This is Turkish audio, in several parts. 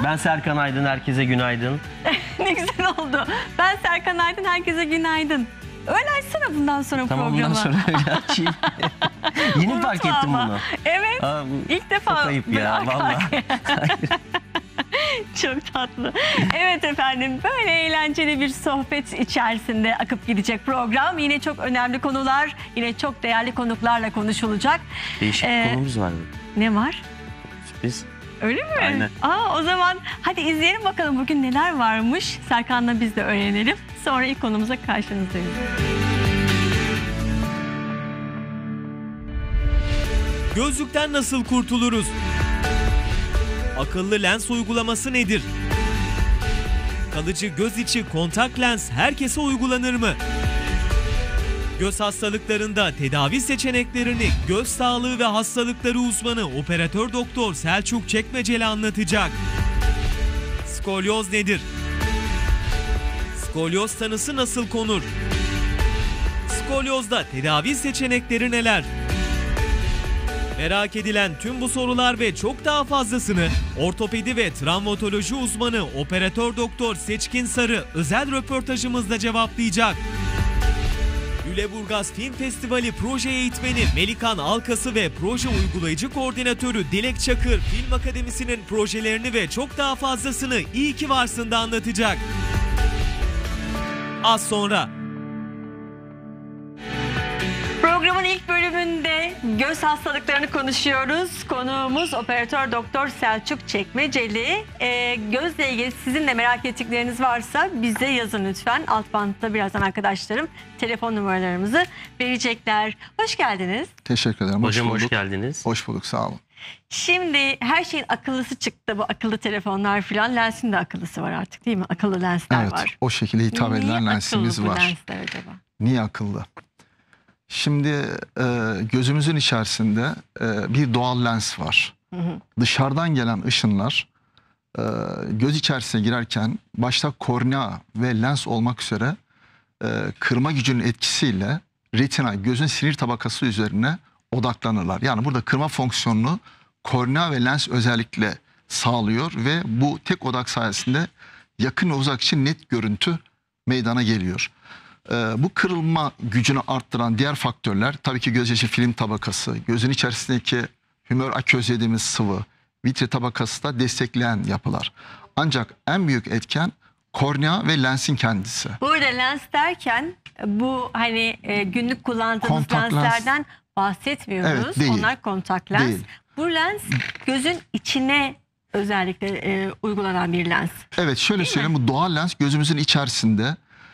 Ben Serkan Aydın, herkese günaydın. Ne güzel oldu. Ben Serkan Aydın, herkese günaydın. Öyle açsana bundan sonra tamam, programı. Tamam, bundan sonra öyle açayım. Yeni fark ettim bunu. Evet, ilk defa. Çok ayıp ya, vallahi. Çok tatlı. Evet efendim, böyle eğlenceli bir sohbet içerisinde akıp gidecek program. Yine çok önemli konular, yine çok değerli konuklarla konuşulacak. Değişik bir konumuz var mı? Ne var? Sürpriz. Öyle mi? Aynen. O zaman hadi izleyelim bakalım bugün neler varmış. Serkan'la biz de öğrenelim. Sonra ilk konumuza karşınızdayız. Gözlükten nasıl kurtuluruz? Akıllı lens uygulaması nedir? Kalıcı göz içi kontak lens herkese uygulanır mı? Göz hastalıklarında tedavi seçeneklerini göz sağlığı ve hastalıkları uzmanı operatör doktor Selçuk Çekmeceli anlatacak. Skolyoz nedir? Skolyoz tanısı nasıl konur? Skolyozda tedavi seçenekleri neler? Merak edilen tüm bu sorular ve çok daha fazlasını ortopedi ve travmatoloji uzmanı operatör doktor Seçkin Sarı özel röportajımızda cevaplayacak. Lüleburgaz Film Festivali proje eğitmeni Melikan Alkası ve proje uygulayıcı koordinatörü Dilek Çakır Film Akademisi'nin projelerini ve çok daha fazlasını İyi ki Varsın'da anlatacak. Az sonra. Programın ilk bölümünde göz hastalıklarını konuşuyoruz. Konuğumuz operatör doktor Selçuk Çekmeceli. Gözle ilgili sizin de merak ettikleriniz varsa bize yazın lütfen. Alt bantta birazdan arkadaşlarım telefon numaralarımızı verecekler. Hoş geldiniz. Teşekkür ederim. Hocam hoş geldiniz. Hoş bulduk, sağ olun. Şimdi her şeyin akıllısı çıktı, bu akıllı telefonlar filan. Lensin de akıllısı var artık, değil mi? Akıllı lensler Evet, var. o şekilde hitap edilen lensimiz Niye var. akıllı bu lensler acaba? Niye akıllı? Şimdi gözümüzün içerisinde bir doğal lens var. Dışarıdan gelen ışınlar göz içerisine girerken başta kornea ve lens olmak üzere kırma gücünün etkisiyle retina, gözün sinir tabakası üzerine odaklanırlar. Yani burada kırma fonksiyonunu kornea ve lens özellikle sağlıyor ve bu tek odak sayesinde yakın ve uzak için net görüntü meydana geliyor. Bu kırılma gücünü arttıran diğer faktörler tabii ki göz yaşı film tabakası, gözün içerisindeki hümör aköz dediğimiz sıvı, vitri tabakası da destekleyen yapılar. Ancak en büyük etken kornea ve lensin kendisi. Burada lens derken bu hani günlük kullandığımız Kontak lenslerden bahsetmiyoruz. Evet, değil. Onlar kontak lens. Değil. Bu lens gözün içine özellikle uygulanan bir lens. Evet, şöyle Değil söyleyeyim, bu doğal lens gözümüzün içerisinde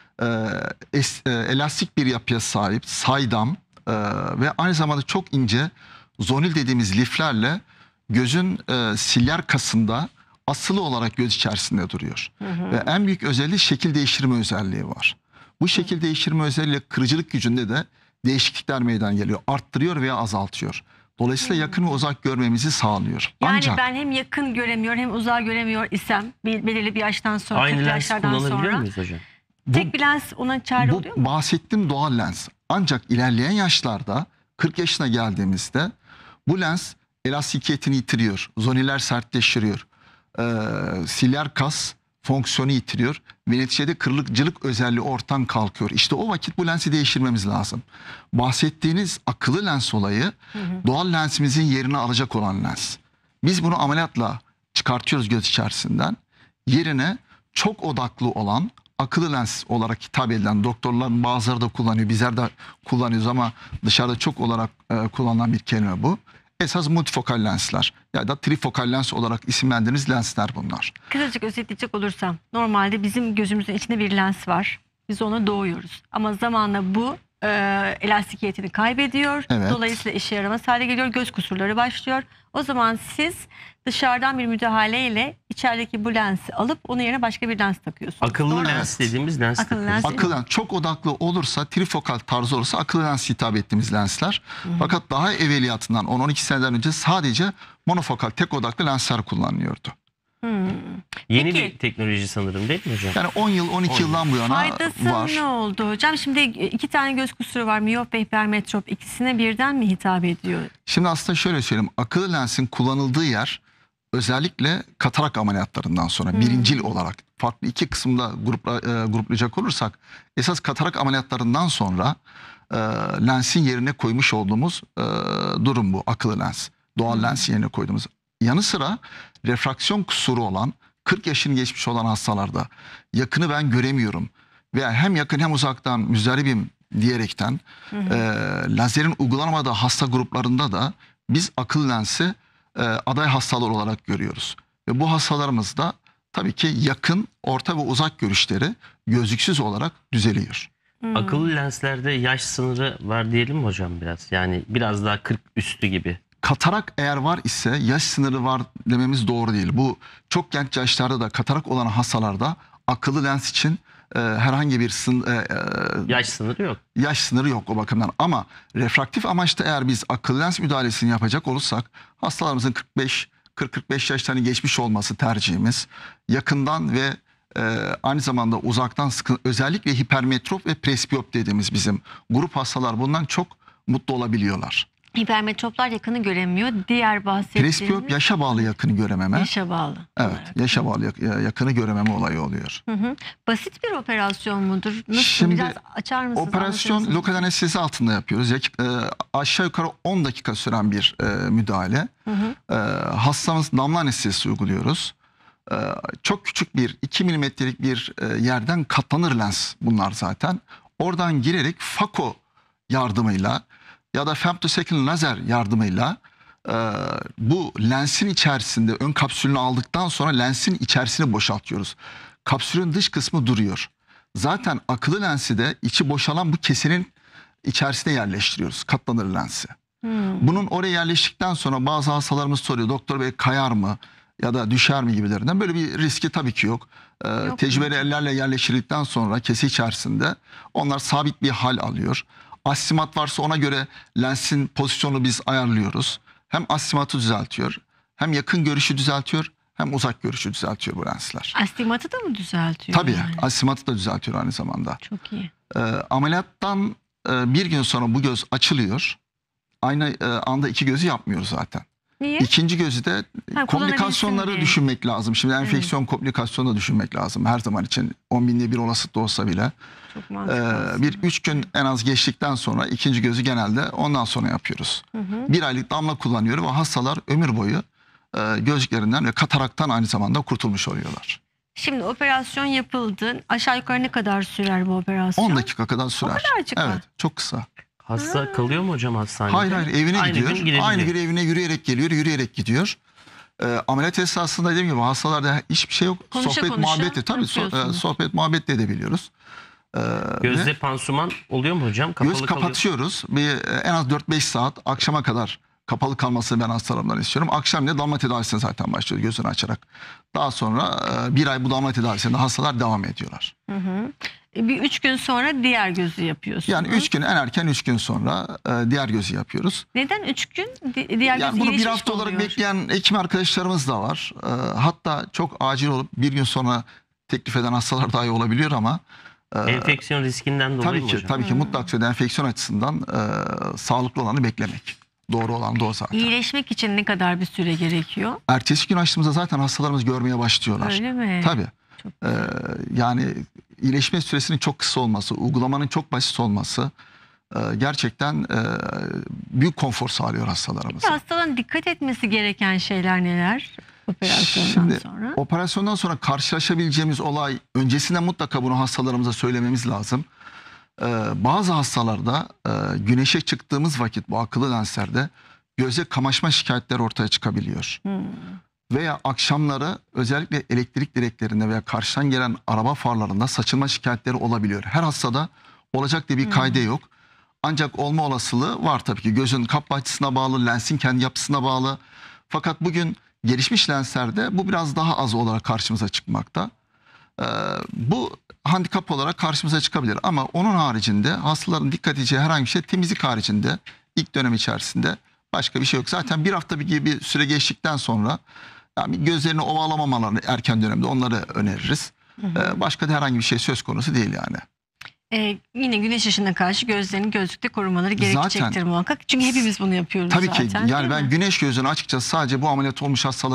elastik bir yapıya sahip, saydam ve aynı zamanda çok ince zonil dediğimiz liflerle gözün silyar kasında asılı olarak göz içerisinde duruyor. Ve en büyük özelliği şekil değiştirme özelliği var. Bu şekil değiştirme özelliği kırıcılık gücünde de değişiklikler meydana geliyor. Arttırıyor veya azaltıyor. Dolayısıyla yakın ve uzak görmemizi sağlıyor. Yani Ancak ben hem yakın göremiyor hem uzağa göremiyor isem belirli bir yaştan sonra, Aynı 40 lens yaşlardan kullanabiliyor sonra muyuz hocam? tek bir lens ona çare bu oluyor mu? bahsettiğim doğal lens. Ancak ilerleyen yaşlarda 40 yaşına geldiğimizde bu lens elastikiyetini yitiriyor. Zoniller sertleştiriyor. Silyar kas fonksiyonu yitiriyor. Ve neticede kırılıcılık özelliği ortadan kalkıyor. İşte o vakit bu lensi değiştirmemiz lazım. Bahsettiğiniz akıllı lens olayı doğal lensimizin yerini alacak olan lens. Biz bunu ameliyatla çıkartıyoruz göz içerisinden. Yerine çok odaklı olan akıllı lens olarak hitap edilen, doktorların bazıları da kullanıyor, bizler de kullanıyoruz ama dışarıda çok olarak kullanılan bir kelime bu. Esas multifokal lensler ya da trifokal lens olarak isimlendirdiğimiz lensler bunlar. Kısacık özetleyecek olursam normalde bizim gözümüzün içinde bir lens var. Biz ona doğuyoruz. Ama zamanla bu elastikiyetini kaybediyor. Evet. Dolayısıyla işe yaramaz hale geliyor. Göz kusurları başlıyor. O zaman siz dışarıdan bir müdahaleyle içerideki bu lensi alıp onun yerine başka bir lens takıyorsunuz. Akıllı Doğru mu? lens dediğimiz lens. Akıllı lens. Akıllı lens çok odaklı olursa, trifokal tarzı olursa akıllı lens hitap ettiğimiz lensler. Fakat daha evveliyatından 10-12 seneden önce sadece monofokal tek odaklı lensler kullanılıyordu. Yeni Peki. bir teknoloji sanırım, değil mi hocam? Yani 10 yıl 12 yıldan bu yana Faydası var. ne oldu hocam? Şimdi 2 tane göz kusuru var. Miyop ve hipermetrop. İkisine birden mi hitap ediyor? Şimdi aslında şöyle söyleyeyim. Akıllı lensin kullanıldığı yer özellikle katarak ameliyatlarından sonra birincil olarak farklı iki kısımda gruplayacak olursak esas katarak ameliyatlarından sonra lensin yerine koymuş olduğumuz durum bu, akıllı lens. Doğal lens yerine koyduğumuz. Yanı sıra refraksiyon kusuru olan 40 yaşını geçmiş olan hastalarda yakını ben göremiyorum veya hem yakın hem uzaktan müzdaribim diyerekten lazerin uygulanamadığı hasta gruplarında da biz akıllı lensi aday hastalar olarak görüyoruz. Ve bu hastalarımızda tabii ki yakın, orta ve uzak görüşleri gözlüksüz olarak düzeliyor. Akıllı lenslerde yaş sınırı var diyelim mi hocam biraz? Yani biraz daha 40 üstü gibi. Katarak eğer var ise yaş sınırı var dememiz doğru değil. Bu çok genç yaşlarda da katarak olan hastalarda akıllı lens için herhangi bir Yaş sınırı yok. yaş sınırı yok o bakımdan. Ama refraktif amaçta eğer biz akıllı lens müdahalesini yapacak olursak hastalarımızın 40-45 yaşlarını geçmiş olması tercihimiz. Yakından ve aynı zamanda uzaktan özellikle hipermetrop ve presbiyop dediğimiz bizim grup hastalar bundan çok mutlu olabiliyorlar. Hipermetroplar yakını göremiyor. Diğer bahsettiğimiz Presbiyop yaşa bağlı yakını görememe. yaşa bağlı. Evet, yaşa bağlı yakını görememe olayı oluyor. Basit bir operasyon mudur? Nasıl? Şimdi Biraz açar mısınız? operasyon Anlatır mısınız? lokal anestezi altında yapıyoruz. Aşağı yukarı 10 dakika süren bir müdahale. Hastamız damla anestezisi uyguluyoruz. Çok küçük bir 2 milimetrelik bir yerden katlanır lens bunlar zaten. Oradan girerek fako yardımıyla ya da femtosecond lazer yardımıyla bu lensin içerisinde ön kapsülünü aldıktan sonra lensin içerisini boşaltıyoruz. Kapsülün dış kısmı duruyor. Zaten akıllı lensi de içi boşalan bu kesenin içerisine yerleştiriyoruz, katlanır lensi. Bunun oraya yerleştikten sonra bazı hastalarımız soruyor, doktor bey kayar mı ya da düşer mi gibilerinden. Böyle bir riski tabii ki yok. Tecrübeli ellerle yerleştirdikten sonra kesi içerisinde onlar sabit bir hal alıyor. Astigmat varsa ona göre lensin pozisyonunu biz ayarlıyoruz. Hem astigmatı düzeltiyor, hem yakın görüşü düzeltiyor, hem uzak görüşü düzeltiyor bu lensler. Astigmatı da mı düzeltiyor? Tabii yani? astigmatı da düzeltiyor aynı zamanda. Çok iyi. Ameliyattan bir gün sonra bu göz açılıyor. Aynı anda iki gözü yapmıyoruz zaten. Niye? İkinci gözü de komplikasyonları kullanabilsin diye. düşünmek lazım. Şimdi enfeksiyon komplikasyonu da düşünmek lazım. Her zaman için 10 binde bir olasılıkta olsa bile. Çok mantıklı. Bir 3 gün en az geçtikten sonra ikinci gözü genelde ondan sonra yapıyoruz. Bir aylık damla kullanıyor ve hastalar ömür boyu gözlüklerinden ve kataraktan aynı zamanda kurtulmuş oluyorlar. Şimdi operasyon yapıldı. Aşağı yukarı ne kadar sürer bu operasyon? 10 dakika kadar sürer. kadarcık mı? Evet, çok kısa. Hasta kalıyor mu hocam hastanede? Hayır evine Aynı gidiyor. gün gidebiliyor. Aynı gün evine yürüyerek geliyor, yürüyerek gidiyor. Ameliyat esnasında dediğim gibi hastalarda hiçbir şey yok. Konuşa Sohbet konuşa muhabbeti tabii yapıyorsunuz. sohbet muhabbet de edebiliyoruz. Gözde Ve pansuman oluyor mu hocam? Kapalı göz kalıyor. kapatıyoruz. En az 4-5 saat akşama kadar kapalı kalmasını ben hastalarımdan istiyorum. Akşam ne damla tedavisine zaten başlıyoruz gözünü açarak. Daha sonra bir ay bu damla tedavisinde hastalar devam ediyorlar. Bir 3 gün sonra diğer gözü yapıyorsunuz. Yani 3 gün en erken 3 gün sonra diğer gözü yapıyoruz. Neden 3 gün? Diğer Yani göz bunu bir gelişmiş hafta mi olarak oluyor? bekleyen hekim arkadaşlarımız da var. Hatta çok acil olup bir gün sonra teklif eden hastalar dahi olabiliyor ama Enfeksiyon riskinden dolayı tabii mı ki hocam? tabii ki mutlaka enfeksiyon açısından sağlıklı olanı beklemek. Doğru olan da o zaten. İyileşmek için ne kadar bir süre gerekiyor? Ertesi gün açtığımızda zaten hastalarımız görmeye başlıyorlar. Öyle mi? Tabii. Çok Yani iyileşme süresinin çok kısa olması, uygulamanın çok basit olması gerçekten büyük konfor sağlıyor hastalarımıza. Hastaların dikkat etmesi gereken şeyler neler? Operasyondan Şimdi sonra. operasyondan sonra karşılaşabileceğimiz olay öncesinde mutlaka bunu hastalarımıza söylememiz lazım. Bazı hastalarda güneşe çıktığımız vakit bu akıllı lenslerde göze kamaşma şikayetleri ortaya çıkabiliyor. Veya akşamları özellikle elektrik direklerinde veya karşıdan gelen araba farlarında saçılma şikayetleri olabiliyor. Her hastada olacak diye bir kaide yok. Ancak olma olasılığı var tabii ki. Gözün kaplı açısına bağlı, lensin kendi yapısına bağlı. Fakat bugün gelişmiş lenslerde bu biraz daha az olarak karşımıza çıkmakta. Bu handikap olarak karşımıza çıkabilir. Ama onun haricinde hastaların dikkat edeceği herhangi bir şey temizlik haricinde ilk dönem içerisinde başka bir şey yok. Zaten bir hafta gibi bir süre geçtikten sonra yani gözlerini ovalamamalarını erken dönemde onları öneririz. Başka da herhangi bir şey söz konusu değil yani. Yine güneş ışığına karşı gözlerini gözlükte korumaları gerekecektir Zaten- muhakkak. Çünkü hepimiz bunu yapıyoruz Tabii zaten. ki yani değil ben mi? güneş gözünü açıkçası sadece bu ameliyat olmuş hastalara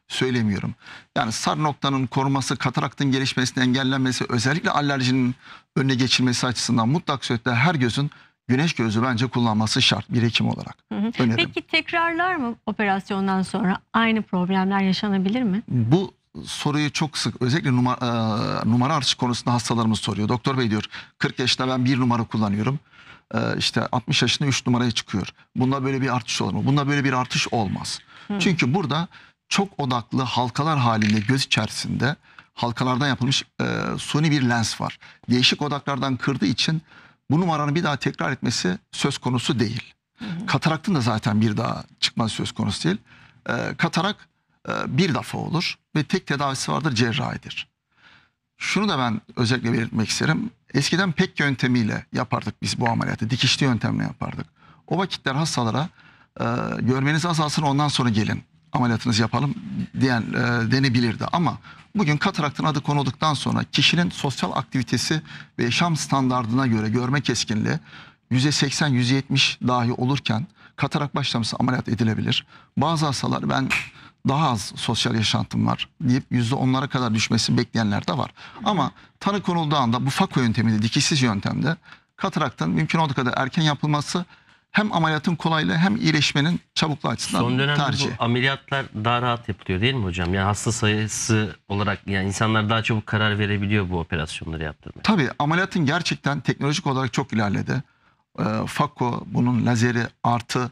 söylemiyorum. Yani sarı noktanın korunması, kataraktın gelişmesini engellenmesi, özellikle alerjinin önüne geçilmesi açısından mutlak surette her gözün güneş gözü bence kullanması şart bir hekim olarak. Öneririm. Peki tekrarlar mı operasyondan sonra aynı problemler yaşanabilir mi? Bu soruyu çok sık özellikle numara artışı konusunda hastalarımız soruyor. Doktor bey diyor 40 yaşında ben 1 numara kullanıyorum. İşte 60 yaşında 3 numaraya çıkıyor. Bunda böyle bir artış olur mu? Bunda böyle bir artış olmaz. Çünkü burada çok odaklı halkalar halinde göz içerisinde halkalardan yapılmış suni bir lens var. Değişik odaklardan kırdığı için bu numaranın bir daha tekrar etmesi söz konusu değil. Kataraktın da zaten bir daha çıkması söz konusu değil. Katarak bir defa olur ve tek tedavisi vardır, cerrahidir. Şunu da ben özellikle belirtmek isterim. Eskiden PEK yöntemiyle yapardık biz bu ameliyatı. Dikişli yöntemle yapardık. O vakitler hastalara görmeniz azalsın ondan sonra gelin ameliyatınızı yapalım denebilirdi. Ama bugün kataraktın adı konulduktan sonra kişinin sosyal aktivitesi ve yaşam standardına göre görme keskinliği %80, %70 dahi olurken katarak başlaması ameliyat edilebilir. Bazı hastalar ben daha az sosyal yaşantım var deyip %10'lara kadar düşmesi bekleyenler de var. Ama tanı konulduğu anda bu Fako yönteminde, dikişsiz yöntemde kataraktın mümkün olduğu kadar erken yapılması hem ameliyatın kolaylığı hem iyileşmenin çabukluğu açısından Son dönemde tercih. bu ameliyatlar daha rahat yapılıyor değil mi hocam? Yani hasta sayısı olarak yani insanlar daha çabuk karar verebiliyor bu operasyonları yaptırmaya. Tabii ameliyatın gerçekten teknolojik olarak çok ilerledi. Fako bunun lazeri artı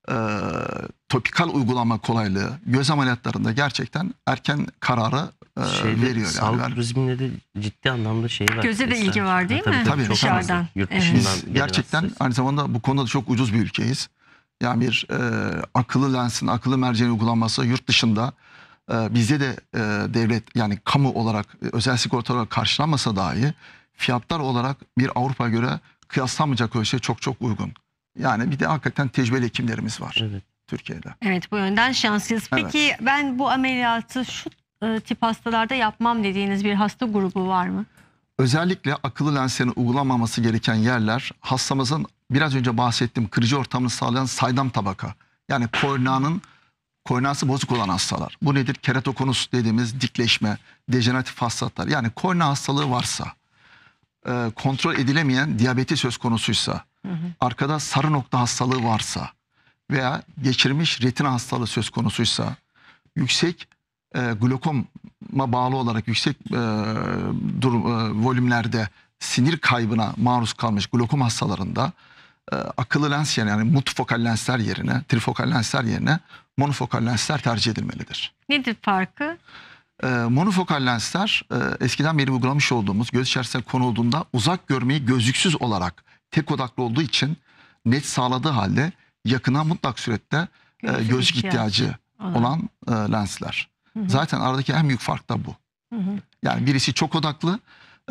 topikal uygulama kolaylığı göz ameliyatlarında gerçekten erken kararı veriyor. Sağlık Yani. turizminde de ciddi anlamda şey var. Göze de ilgi var değil mi? Tabii, çok dışarıdan. fazla. Yurt Evet. dışından Biz gelen gerçekten hasta. aynı zamanda bu konuda da çok ucuz bir ülkeyiz. Yani bir akıllı lensin, akıllı merceğin uygulanması yurt dışında bizde de devlet yani kamu olarak özel sigorta olarak karşılanmasa dahi fiyatlar olarak bir Avrupa göre kıyaslanmayacak ölçüde çok çok uygun. Yani bir de hakikaten tecrübeli hekimlerimiz var Evet. Türkiye'de. Evet, bu yönden şanslıyız. Peki ben bu ameliyatı şu tip hastalarda yapmam dediğiniz bir hasta grubu var mı? Özellikle akıllı lenslerin uygulanmaması gereken yerler hastamızın biraz önce bahsettiğim kırıcı ortamını sağlayan saydam tabaka. Yani korneası bozuk olan hastalar. Bu nedir? Keratokonus dediğimiz dikleşme, dejeneratif hastalıklar. Yani kornea hastalığı varsa, kontrol edilemeyen diyabeti söz konusuysa, arkada sarı nokta hastalığı varsa veya geçirmiş retina hastalığı söz konusuysa, yüksek glokoma bağlı olarak yüksek volümlerde sinir kaybına maruz kalmış glokom hastalarında akıllı lens yani multifokal lensler yerine, trifokal lensler yerine monofokal lensler tercih edilmelidir. Nedir farkı? Monofokal lensler eskiden beri uygulamış olduğumuz göz içerisine konulduğunda uzak görmeyi gözlüksüz olarak tek odaklı olduğu için net sağladığı halde yakına mutlak surette gözlük ihtiyacı olan lensler. Zaten aradaki en büyük fark da bu. Yani birisi çok odaklı.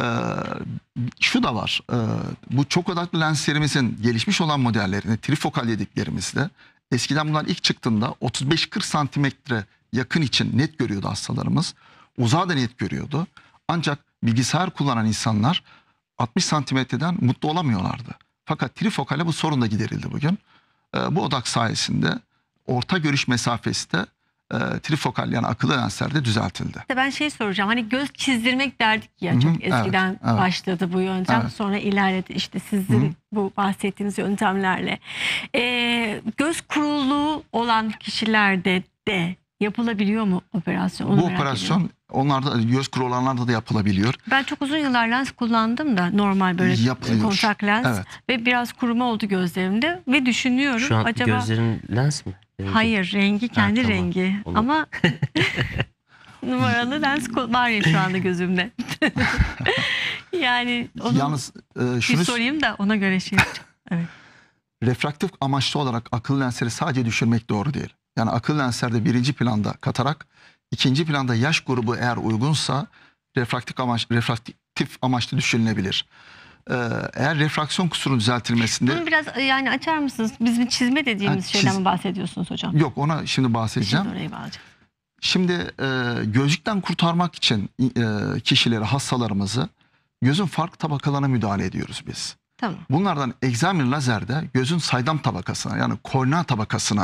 Şu da var. Bu çok odaklı lenslerimizin gelişmiş olan modellerini trifokal dediklerimizde eskiden bunlar ilk çıktığında 35-40 santimetre yakın için net görüyordu hastalarımız. Uzağı da net görüyordu. Ancak bilgisayar kullanan insanlar 60 santimetreden mutlu olamıyorlardı. Fakat trifokale bu sorun da giderildi bugün. Bu odak sayesinde orta görüş mesafesi de trifokal yani akıllı lenslerde düzeltildi. Ben şey soracağım, hani göz çizdirmek derdik ya, çok eskiden evet. başladı bu yöntem, Evet. sonra ilerledi işte sizin bu bahsettiğiniz yöntemlerle. Göz kuruluğu olan kişilerde de yapılabiliyor mu operasyon? Onu Bu merak operasyon ediyorum. onlarda göz kuru olanlarda da yapılabiliyor. Ben çok uzun yıllar lens kullandım da normal böyle Yapılıyor. kontak lens Evet. ve biraz kuruma oldu gözlerimde ve düşünüyorum Şu an acaba gözlerin lens mi? Benimki. hayır, rengi kendi tamam. rengi Olur. ama numaralı lens var ya şu anda gözümde. Yani onu Yalnız bir şunu sorayım da ona göre şey yapacağım. Evet. refraktif amaçlı olarak akıllı lensleri sadece düşürmek doğru değil. Yani akıllı lenslerde birinci planda katarak, ikinci planda yaş grubu eğer uygunsa refraktif amaçlı düşünülebilir. Eğer refraksiyon kusurunun düzeltilmesinde Bunu biraz yani açar mısınız? Bizim çizme dediğimiz Ha, şeyden mi bahsediyorsunuz hocam? yok ona şimdi bahsedeceğim. Şimdi oraya bağlayacağım. Şimdi gözlükten kurtarmak için kişileri, hastalarımızı gözün farklı tabakalarına müdahale ediyoruz biz. Tamam. Bunlardan egzamin lazerde gözün saydam tabakasına yani kornea tabakasına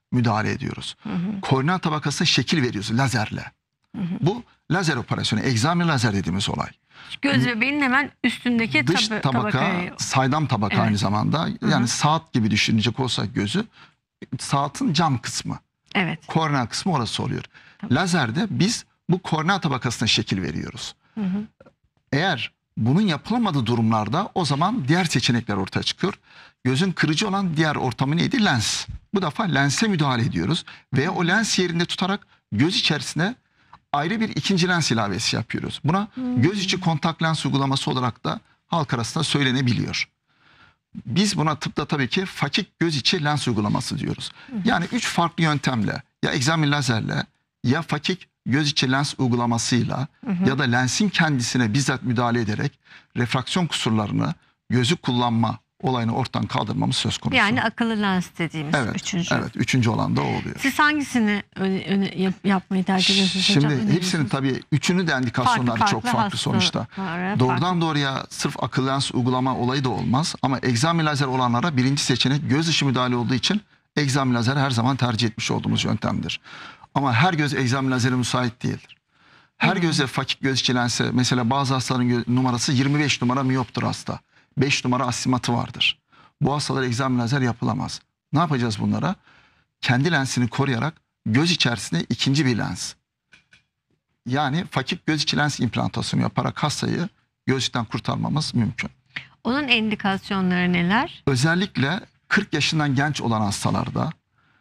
müdahale ediyoruz. Kornea tabakasına şekil veriyoruz lazerle. Bu lazer operasyonu, egzami lazer dediğimiz olay. Göz bebeğinin hemen üstündeki Dış tabaka saydam tabaka Evet. aynı zamanda. Yani saat gibi düşünecek olsak gözü, saatin cam kısmı. Evet. Kornea kısmı orası oluyor. Lazerde biz bu kornea tabakasına şekil veriyoruz. Eğer bunun yapılamadığı durumlarda o zaman diğer seçenekler ortaya çıkıyor. Gözün kırıcı olan diğer ortamı neydi? Lens. Bu defa lense müdahale ediyoruz. Veya o lens yerinde tutarak göz içerisine ayrı bir ikinci lens ilavesi yapıyoruz. Buna göz içi kontak lens uygulaması olarak da halk arasında söylenebiliyor. Biz buna tıpta tabii ki fakik göz içi lens uygulaması diyoruz. Yani 3 farklı yöntemle, ya egzami lazerle, ya fakik göz içi lens uygulamasıyla ya da lensin kendisine bizzat müdahale ederek refraksiyon kusurlarını, gözü kullanma olayını ortadan kaldırmamız söz konusu. Yani akıllı lens dediğimiz üçüncü. Evet, üçüncü olan da o oluyor. Siz hangisini yapmayı tercih ediyorsunuz hocam? Şimdi hepsinin tabii üçünü de indikasyonları çok farklı sonuçta. Doğrudan doğruya sırf akıllı lens uygulama olayı da olmaz. Ama egzami lazer olanlara birinci seçenek göz dışı müdahale olduğu için egzami lazer her zaman tercih etmiş olduğumuz yöntemdir. Ama her göz egzami lazere müsait değildir. Her göze fakik göz içi lense, mesela bazı hastaların numarası 25 numara miyoptur hasta. 5 numara astigmatı vardır. Bu hastalara egzami lazer yapılamaz. Ne yapacağız bunlara? Kendi lensini koruyarak göz içerisine ikinci bir lens. Yani fakik göz içi lens implantasyonu yaparak hastayı gözlükten kurtarmamız mümkün. Onun indikasyonları neler? Özellikle 40 yaşından genç olan hastalarda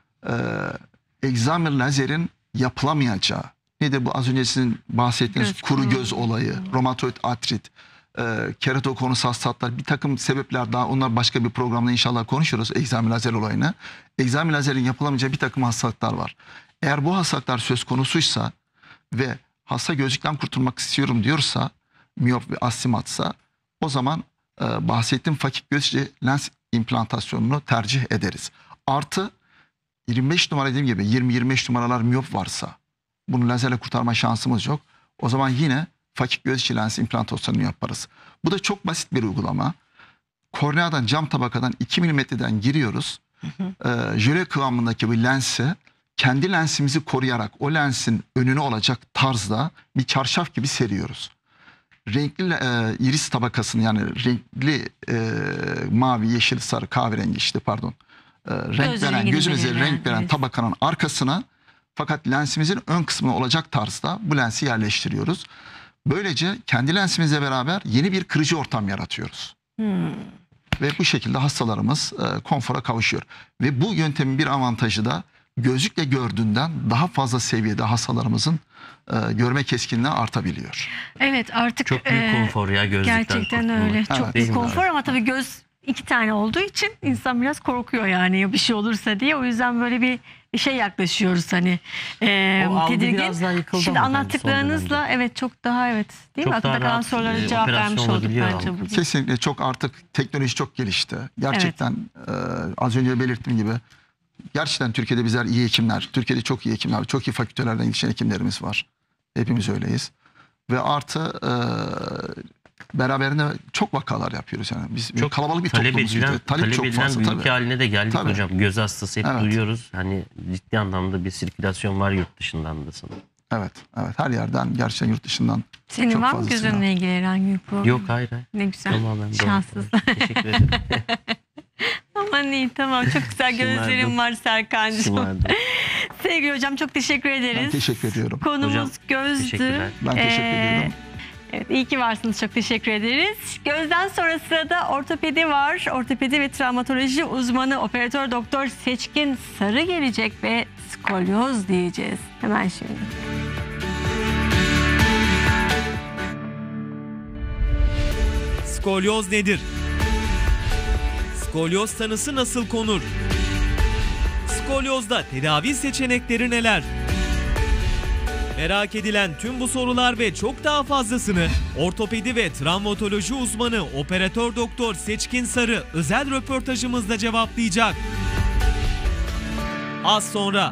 egzami lazerin yapılamayacağı, nedir bu az önce sizin bahsettiğiniz kuru göz olayı, romatoid artrit, keratokonus hastalıklar, bir takım sebepler daha, onlar başka bir programda inşallah konuşuruz egzami lazer olayını. Egzami lazerin yapılamayacağı bir takım hastalıklar var. Eğer bu hastalıklar söz konusuysa ve hasta gözlükten kurtulmak istiyorum diyorsa, miyop ve astigmatsa, o zaman bahsettiğim fakik göz içi lens implantasyonunu tercih ederiz. Artı 25 numara dediğim gibi 20-25 numaralar miyop varsa bunu lazerle kurtarma şansımız yok. O zaman yine fakik göz içi lens implantasyonunu yaparız. Bu da çok basit bir uygulama. Korneadan, cam tabakadan 2 milimetreden giriyoruz. Jöle kıvamındaki bu lensi kendi lensimizi koruyarak o lensin önüne olacak tarzda bir çarşaf gibi seriyoruz. Renkli iris tabakasını, yani renkli mavi, yeşil, sarı, kahverengi işte pardon. Renk veren, gözümüze renk veren tabakanın arkasına, fakat lensimizin ön kısmına olacak tarzda bu lensi yerleştiriyoruz. Böylece kendi lensimizle beraber yeni bir kırıcı ortam yaratıyoruz. Ve bu şekilde hastalarımız konfora kavuşuyor. Ve bu yöntemin bir avantajı da gözlükle gördüğünden daha fazla seviyede hastalarımızın görme keskinliği artabiliyor. Evet, artık çok büyük konfor ya gözlükten gerçekten kurtulmak. öyle. Evet. Çok Değil büyük mi? konfor ama tabii göz 2 tane olduğu için insan biraz korkuyor yani ya bir şey olursa diye. O yüzden böyle bir şey yaklaşıyoruz hani O algı tedirgin. biraz daha yıkıldı Şimdi ama bence anlattıklarınızla son dönemde. evet çok daha değil Çok mi? Aklında daha kalan rahat, sorulara cevap operasyon vermiş olduk olabiliyor bence ama. bugün. Kesinlikle çok, artık teknoloji çok gelişti. Gerçekten az önce belirttiğim gibi gerçekten Türkiye'de bizler iyi hekimler, Türkiye'de çok iyi hekimler, çok iyi fakültelerden yetişen hekimlerimiz var. Hepimiz öyleyiz. Ve artı beraberinde çok vakalar yapıyoruz yani. Biz Çok kalabalık bir talep toplumuz. edilen, Talep çok fazla bir tabii. ülke haline de geldik Tabii. hocam. Göz hastası hep Evet. duyuyoruz. Hani ciddi anlamda bir sirkülasyon var yurt dışından da sanırım. Evet, evet, her yerden, gerçekten yurt dışından Senin çok var mı fazlasıyla. gözünle ilgili herhangi bir problem? Yok hayır. Ne güzel. Tamamen doğru. Şanslısın. Teşekkür ederim. Aman iyi, tamam, çok güzel gözlerim Şımardım. var Serkan'cığım. Şımardım. Sevgili hocam çok teşekkür ederiz. Ben teşekkür ediyorum. Konumuz Hocam, gözdü. teşekkürler. Ben teşekkür ediyorum. Evet, iyi ki varsınız. Çok teşekkür ederiz. Gözden sonra sırada ortopedi var. Ortopedi ve travmatoloji uzmanı operatör doktor Seçkin Sarı gelecek ve skolyoz diyeceğiz. Hemen şimdi. Skolyoz nedir? Skolyoz tanısı nasıl konur? Skolyozda tedavi seçenekleri neler? Merak edilen tüm bu sorular ve çok daha fazlasını ortopedi ve travmatoloji uzmanı operatör doktor Seçkin Sarı özel röportajımızda cevaplayacak. Az sonra.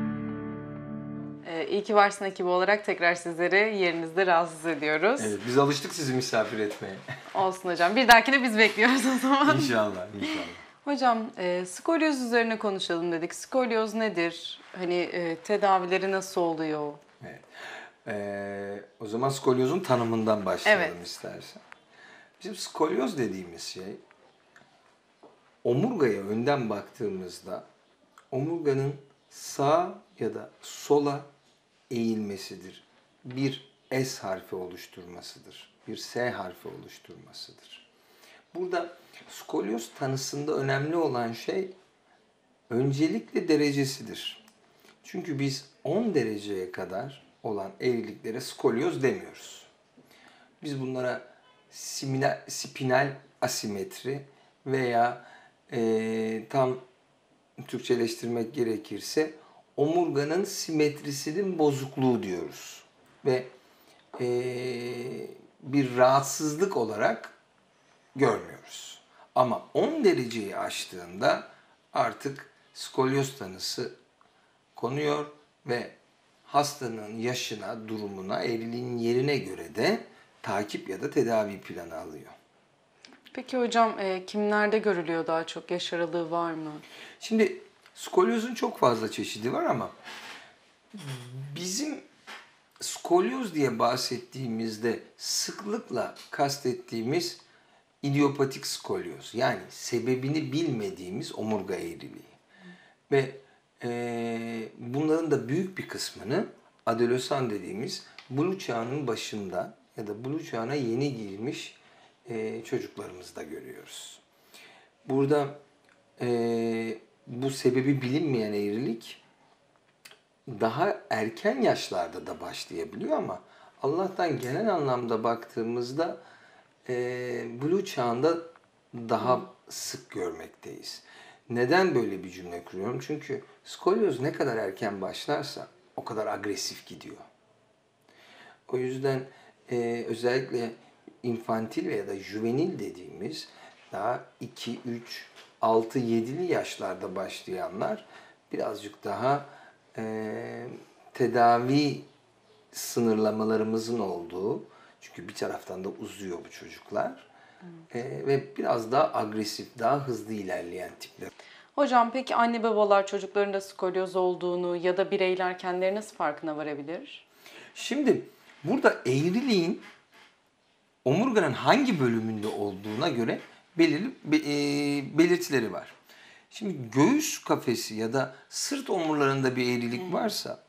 İyi ki varsın ekibi olarak tekrar sizleri yerinizde rahatsız ediyoruz. Evet, biz alıştık sizi misafir etmeye. Olsun hocam. Bir dahakine biz bekliyoruz o zaman. İnşallah, inşallah. Hocam skolyoz üzerine konuşalım dedik. Skolyoz nedir? Hani tedavileri nasıl oluyor? Evet. O zaman skolyozun tanımından başlayalım Evet. istersen. Bizim skolyoz dediğimiz şey, omurgaya önden baktığımızda omurganın sağ ya da sola eğilmesidir. Bir S harfi oluşturmasıdır. Bir S harfi oluşturmasıdır. Burada skolyoz tanısında önemli olan şey öncelikle derecesidir. Çünkü biz 10 dereceye kadar olan eğriliklere skolyoz demiyoruz. Biz bunlara spinal asimetri veya tam Türkçeleştirmek gerekirse omurganın simetrisinin bozukluğu diyoruz. Ve bir rahatsızlık olarak görmüyoruz. Ama 10 dereceyi aştığında artık skolyoz tanısı konuyor ve hastanın yaşına, durumuna, eğriliğin yerine göre de takip ya da tedavi planı alıyor. Peki hocam kimlerde görülüyor daha çok? Yaş aralığı var mı? Şimdi skolyozun çok fazla çeşidi var ama bizim skolyoz diye bahsettiğimizde sıklıkla kastettiğimiz idiopatik skolyoz, yani sebebini bilmediğimiz omurga eğriliği. Ve bunların da büyük bir kısmını adolesan dediğimiz buluğ çağının başında ya da buluğ çağına yeni girmiş çocuklarımızda görüyoruz. Burada bu sebebi bilinmeyen eğrilik daha erken yaşlarda da başlayabiliyor ama Allah'tan genel anlamda baktığımızda buluğ çağında daha sık görmekteyiz. Neden böyle bir cümle kuruyorum? Çünkü skolyoz ne kadar erken başlarsa o kadar agresif gidiyor. O yüzden özellikle infantil veya da juvenil dediğimiz daha 2, 3, 6, 7'li yaşlarda başlayanlar birazcık daha tedavi sınırlamalarımızın olduğu, çünkü bir taraftan da uzuyor bu çocuklar ve biraz daha agresif, daha hızlı ilerleyen tipler. Hocam peki anne babalar çocuklarında skolyoz olduğunu ya da bireyler kendileri nasıl farkına varabilir? Şimdi burada eğriliğin omurganın hangi bölümünde olduğuna göre belirli belirtileri var. Şimdi göğüs kafesi ya da sırt omurlarında bir eğrilik varsa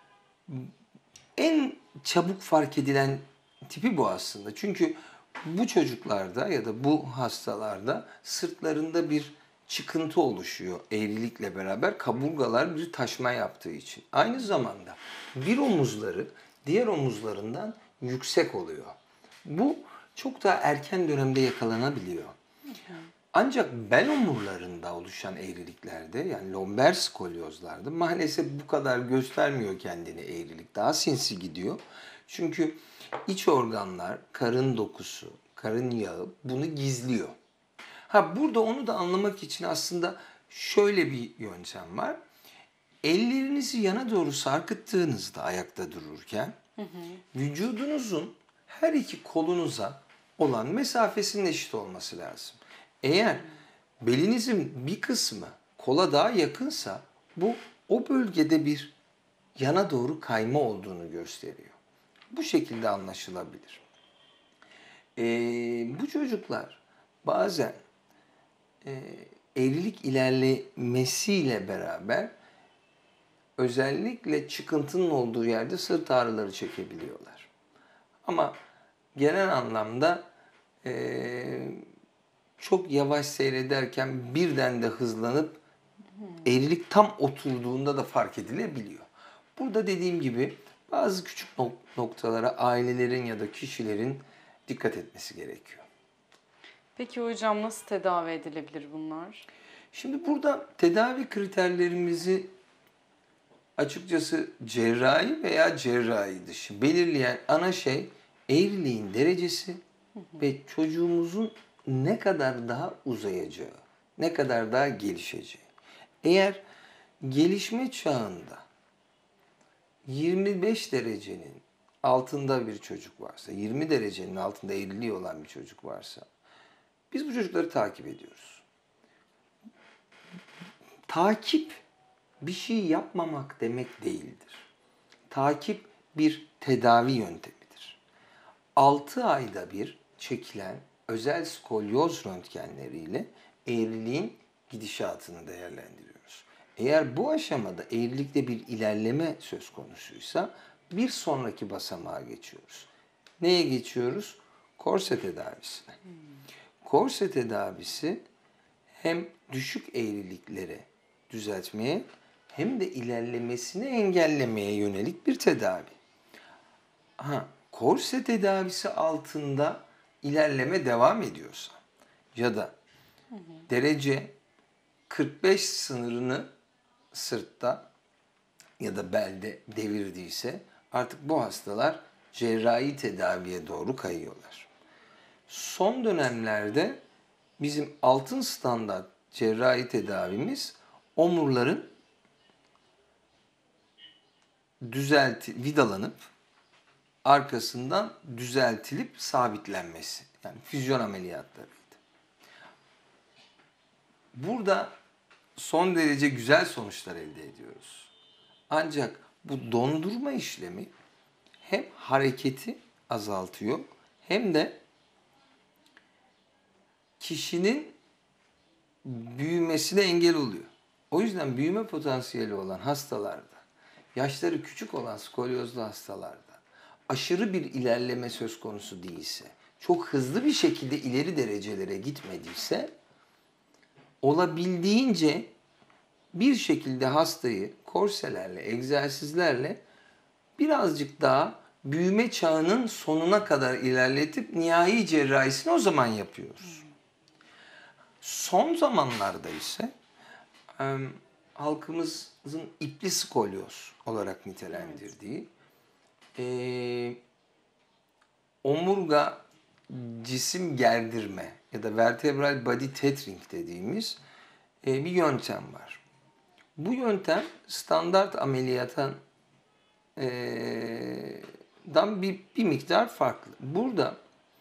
en çabuk fark edilen tipi bu aslında. Çünkü bu çocuklarda ya da bu hastalarda sırtlarında bir çıkıntı oluşuyor eğrilikle beraber. Kaburgalar bir taşma yaptığı için. Aynı zamanda bir omuzları diğer omuzlarından yüksek oluyor. Bu çok daha erken dönemde yakalanabiliyor. Ancak bel omurlarında oluşan eğriliklerde, yani lomber skolyozlarda maalesef bu kadar göstermiyor kendini eğrilik. Daha sinsi gidiyor. Çünkü iç organlar, karın dokusu, karın yağı bunu gizliyor. Burada onu da anlamak için aslında şöyle bir yöntem var. Ellerinizi yana doğru sarkıttığınızda ayakta dururken vücudunuzun her iki kolunuza olan mesafesinin eşit olması lazım. Eğer belinizin bir kısmı kola daha yakınsa bu o bölgede bir yana doğru kayma olduğunu gösteriyor. Bu şekilde anlaşılabilir. Bu çocuklar bazen eğrilik ilerlemesiyle beraber özellikle çıkıntının olduğu yerde sırt ağrıları çekebiliyorlar. Ama genel anlamda çok yavaş seyrederken birden de hızlanıp eğrilik tam oturduğunda da fark edilebiliyor. Burada dediğim gibi bazı küçük noktalara ailelerin ya da kişilerin dikkat etmesi gerekiyor. Peki hocam nasıl tedavi edilebilir bunlar? Şimdi burada tedavi kriterlerimizi açıkçası cerrahi veya cerrahi dışı belirleyen ana şey eğriliğin derecesi ve çocuğumuzun ne kadar daha uzayacağı, ne kadar daha gelişeceği. Eğer gelişme çağında 25 derecenin altında bir çocuk varsa, 20 derecenin altında eğriliği olan bir çocuk varsa biz bu çocukları takip ediyoruz. takip bir şey yapmamak demek değildir. Takip bir tedavi yöntemidir. 6 ayda bir çekilen özel skolyoz röntgenleriyle eğriliğin gidişatını değerlendiriyoruz. Eğer bu aşamada eğrilikte bir ilerleme söz konusuysa bir sonraki basamağa geçiyoruz. Neye geçiyoruz? Korse tedavisine. Korse tedavisi hem düşük eğrilikleri düzeltmeye hem de ilerlemesini engellemeye yönelik bir tedavi. Korse tedavisi altında ilerleme devam ediyorsa ya da derece 45 sınırını sırtta ya da belde devirdiyse artık bu hastalar cerrahi tedaviye doğru kayıyorlar. Son dönemlerde bizim altın standart cerrahi tedavimiz omurların vidalanıp arkasından düzeltilip sabitlenmesi. Yani füzyon ameliyatlarıydı. Burada son derece güzel sonuçlar elde ediyoruz. Ancak bu dondurma işlemi hem hareketi azaltıyor hem de kişinin büyümesine engel oluyor. O yüzden büyüme potansiyeli olan hastalarda, yaşları küçük olan skolyozlu hastalarda aşırı bir ilerleme söz konusu değilse, çok hızlı bir şekilde ileri derecelere gitmediyse olabildiğince bir şekilde hastayı korselerle, egzersizlerle birazcık daha büyüme çağının sonuna kadar ilerletip nihai cerrahisini o zaman yapıyoruz. Son zamanlarda ise halkımızın ipli skolyoz olarak nitelendirdiği omurga cisim gerdirme ya da vertebral body tethering dediğimiz bir yöntem var. Bu yöntem standart ameliyattan bir miktar farklı. Burada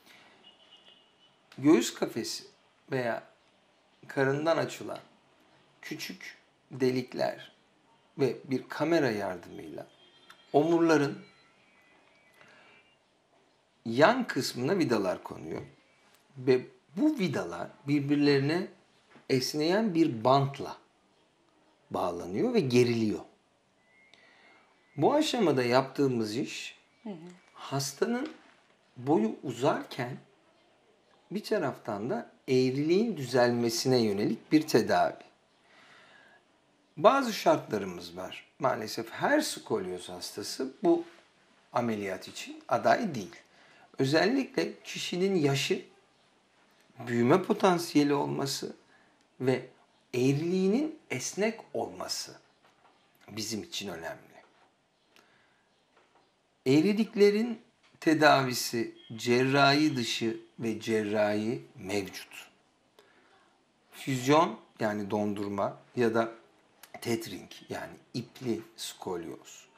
göğüs kafesi veya karından açılan küçük delikler ve bir kamera yardımıyla omurların yan kısmına vidalar konuyor. Ve bu vidalar birbirlerine esneyen bir bantla bağlanıyor ve geriliyor. Bu aşamada yaptığımız iş hastanın boyu uzarken bir taraftan da eğriliğin düzelmesine yönelik bir tedavi. Bazı şartlarımız var. Maalesef her skolyoz hastası bu ameliyat için aday değil. Özellikle kişinin yaşı, büyüme potansiyeli olması ve eğriliğinin esnek olması bizim için önemli. Eğriliklerin tedavisi cerrahi dışı ve cerrahi mevcut. Füzyon yani dondurma ya da tethering yani ipli skolyoz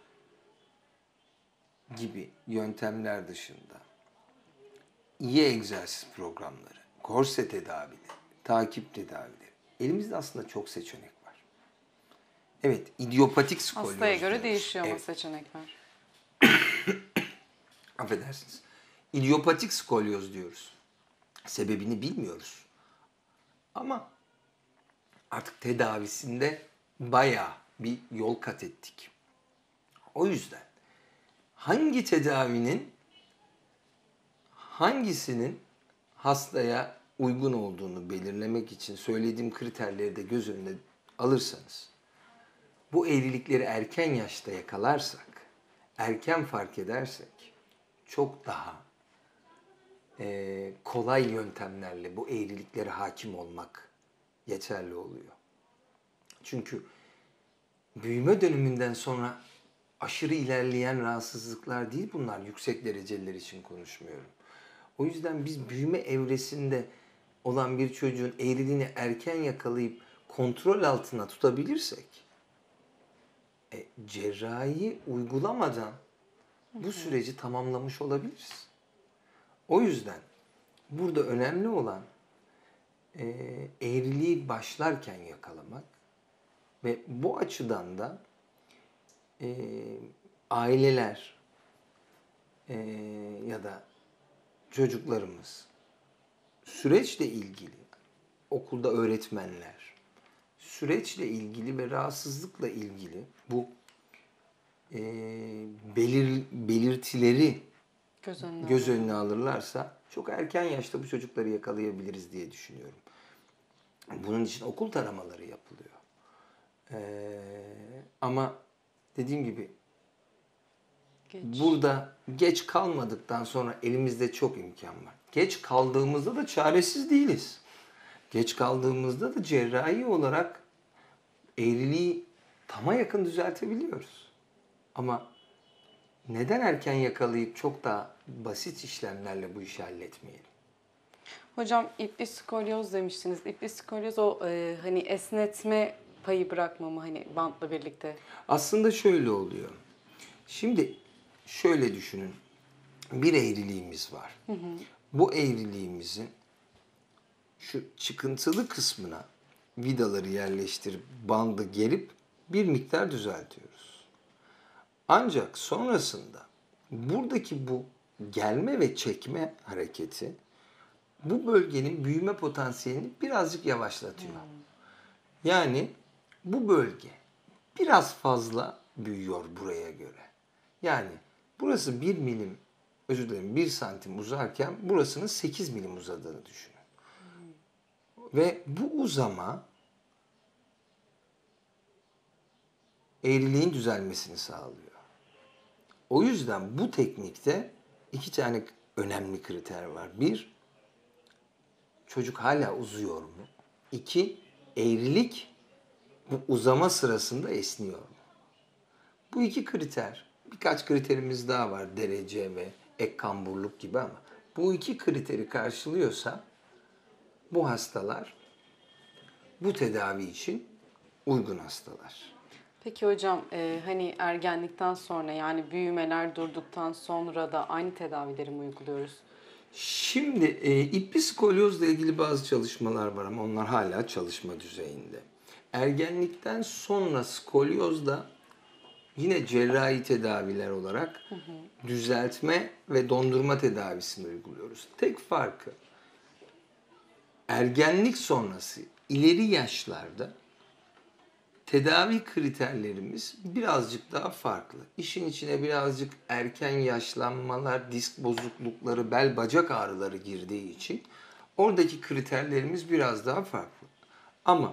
gibi yöntemler dışında iyi egzersiz programları, korse tedavileri, takip tedavileri. Elimizde aslında çok seçenek var. Evet, idiopatik skolyoz Hastaya göre diyoruz. değişiyor ama Evet. seçenekler. Affedersiniz. İdiopatik skolyoz diyoruz. Sebebini bilmiyoruz. Ama artık tedavisinde bayağı bir yol kat ettik. O yüzden hangi tedavinin hangisinin hastaya uygun olduğunu belirlemek için söylediğim kriterleri de göz önüne alırsanız, bu eğrilikleri erken yaşta yakalarsak, erken fark edersek çok daha kolay yöntemlerle bu eğriliklere hakim olmak yeterli oluyor. Çünkü büyüme döneminden sonra aşırı ilerleyen rahatsızlıklar değil bunlar. Yüksek dereceliler için konuşmuyorum. O yüzden biz büyüme evresinde olan bir çocuğun eğriliğini erken yakalayıp kontrol altına tutabilirsek cerrahi uygulamadan bu süreci tamamlamış olabiliriz. O yüzden burada önemli olan eğriliği başlarken yakalamak Ve bu açıdan da aileler ya da çocuklarımız süreçle ilgili, okulda öğretmenler, süreçle ilgili ve rahatsızlıkla ilgili bu belirtileri göz önüne alırlarsa çok erken yaşta bu çocukları yakalayabiliriz diye düşünüyorum. Bunun için okul taramaları yapılıyor. Ama dediğim gibi burada geç kalmadıktan sonra elimizde çok imkan var. Geç kaldığımızda da çaresiz değiliz. Geç kaldığımızda da cerrahi olarak eğriliği tama yakın düzeltebiliyoruz. Ama neden erken yakalayıp çok daha basit işlemlerle bu işi halletmeyelim? Hocam ipli skolyoz demiştiniz. İpli skolyoz o hani esnetme payı bırakmama hani bantla birlikte. Aslında şöyle oluyor. Şimdi şöyle düşünün. Bir eğriliğimiz var. Bu eğriliğimizin şu çıkıntılı kısmına vidaları yerleştirip bandı gerip bir miktar düzeltiyoruz. Ancak sonrasında buradaki bu gelme ve çekme hareketi bu bölgenin büyüme potansiyelini birazcık yavaşlatıyor. Yani bu bölge biraz fazla büyüyor buraya göre. Yani burası 1 milim, özür dilerim 1 santim uzarken burasının 8 milim uzadığını düşünün. Ve bu uzama eğriliğin düzelmesini sağlıyor. O yüzden bu teknikte 2 tane önemli kriter var. 1, çocuk hala uzuyor mu? 2, eğrilik bu uzama sırasında esniyor mu? Bu 2 kriter, birkaç kriterimiz daha var, derece ve ek kamburluk gibi, ama bu 2 kriteri karşılıyorsa bu hastalar bu tedavi için uygun hastalar. Peki hocam hani ergenlikten sonra yani büyümeler durduktan sonra da aynı tedavileri mi uyguluyoruz? Şimdi ipli skolyozla ilgili bazı çalışmalar var ama onlar hala çalışma düzeyinde. Ergenlikten sonra skolyozda yine cerrahi tedaviler olarak düzeltme ve dondurma tedavisini uyguluyoruz. Tek farkı ergenlik sonrası ileri yaşlarda tedavi kriterlerimiz birazcık daha farklı. İşin içine birazcık erken yaşlanmalar, disk bozuklukları, bel bacak ağrıları girdiği için oradaki kriterlerimiz biraz daha farklı. Ama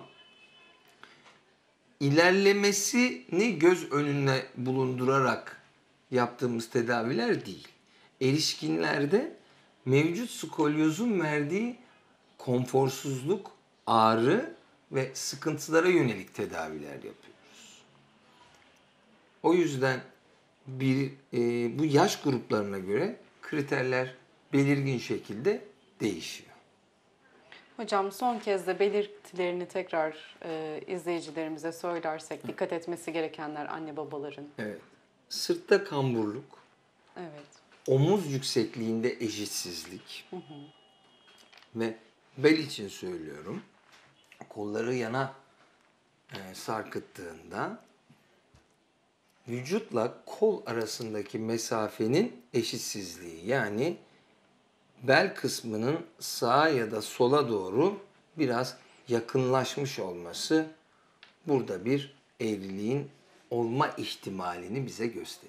ilerlemesini göz önüne bulundurarak yaptığımız tedaviler değil. Erişkinlerde mevcut skolyozun verdiği konforsuzluk, ağrı ve sıkıntılara yönelik tedaviler yapıyoruz. O yüzden bu yaş gruplarına göre kriterler belirgin şekilde değişiyor. Hocam son kez de belirtilerini tekrar izleyicilerimize söylersek dikkat etmesi gerekenler anne babaların. Evet. Sırtta kamburluk, Evet. omuz yüksekliğinde eşitsizlik ve bel için söylüyorum, kolları yana sarkıttığında vücutla kol arasındaki mesafenin eşitsizliği, yani bel kısmının sağa ya da sola doğru biraz yakınlaşmış olması burada bir eğriliğin olma ihtimalini bize gösterir.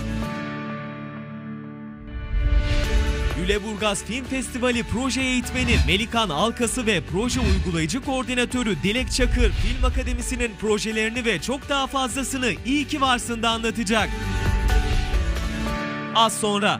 Lüleburgaz Film Festivali proje eğitmeni Melikan Alkası ve proje uygulayıcı koordinatörü Dilek Çakır, Film Akademisi'nin projelerini ve çok daha fazlasını İyi ki Varsın'da anlatacak. Az sonra.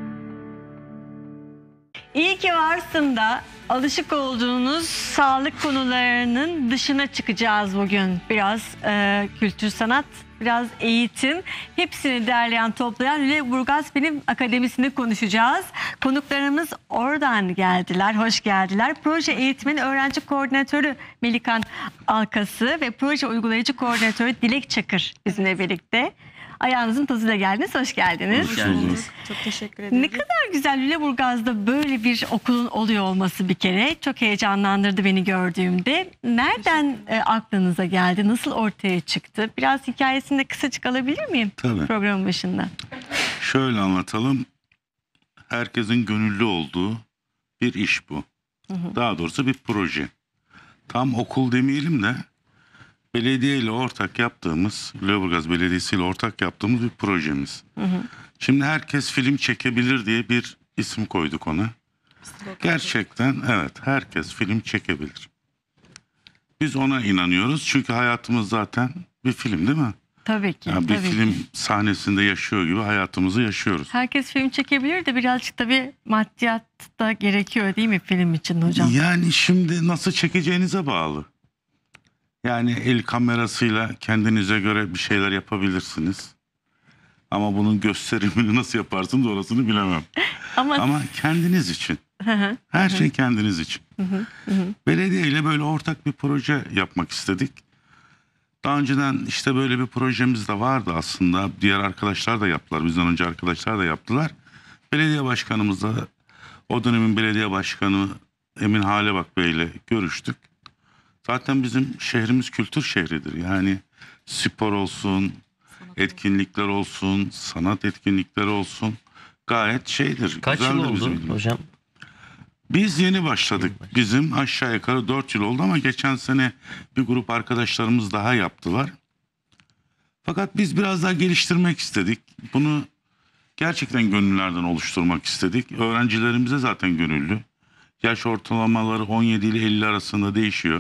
İyi ki varsın da alışık olduğunuz sağlık konularının dışına çıkacağız bugün. Biraz kültür sanat, biraz eğitim, hepsini derleyen toplayan Lüleburgaz Film Akademisi'ni konuşacağız. Konuklarımız oradan geldiler, hoş geldiler. Proje eğitmeni öğrenci koordinatörü Melikan Alkası ve proje uygulayıcı koordinatörü Dilek Çakır bizimle birlikte. Ayağınızın tozuyla geldiniz. Hoş geldiniz. Hoş geldiniz. Çok teşekkür ederim. Ne kadar güzel Lüleburgaz'da böyle bir okulun oluyor olması bir kere. Çok heyecanlandırdı beni gördüğümde. Nereden aklınıza geldi? Nasıl ortaya çıktı? Biraz hikayesini de kısacık alabilir miyim? Tabii. Programın başında. Şöyle anlatalım. Herkesin gönüllü olduğu bir iş bu. Daha doğrusu bir proje. Tam okul demeyelim de belediye ile ortak yaptığımız, Lüleburgaz Belediyesi ile ortak yaptığımız bir projemiz. Şimdi herkes film çekebilir diye bir isim koyduk ona. Gerçekten evet, herkes film çekebilir. Biz ona inanıyoruz çünkü hayatımız zaten bir film değil mi? Tabii ki. Yani bir tabii film ki. sahnesinde yaşıyor gibi hayatımızı yaşıyoruz. Herkes film çekebilir de birazcık tabii maddiyat da gerekiyor değil mi film için hocam? Yani şimdi nasıl çekeceğinize bağlı. Yani el kamerasıyla kendinize göre bir şeyler yapabilirsiniz. Ama bunun gösterimini nasıl yaparsınız orasını bilemem. Ama kendiniz için. Her şey kendiniz için. Belediye ile böyle ortak bir proje yapmak istedik. Daha önceden işte böyle bir projemiz de vardı aslında. Diğer arkadaşlar da yaptılar. Bizden önce arkadaşlar da yaptılar. Belediye başkanımız da, o dönemin belediye başkanı Emin Halebak Bey ile görüştük. Zaten bizim şehrimiz kültür şehridir. Yani spor olsun, etkinlikler olsun, sanat etkinlikleri olsun. Gayet şeydir. Kaç yıl güzeldir bizim oldu ilimiz. hocam? Biz yeni başladık. Bizim aşağı yukarı 4 yıl oldu ama geçen sene bir grup arkadaşlarımız daha yaptılar. Fakat biz biraz daha geliştirmek istedik. Bunu gerçekten gönüllerden oluşturmak istedik. Öğrencilerimize zaten gönüllü. Yaş ortalamaları 17 ile 50 arasında değişiyor.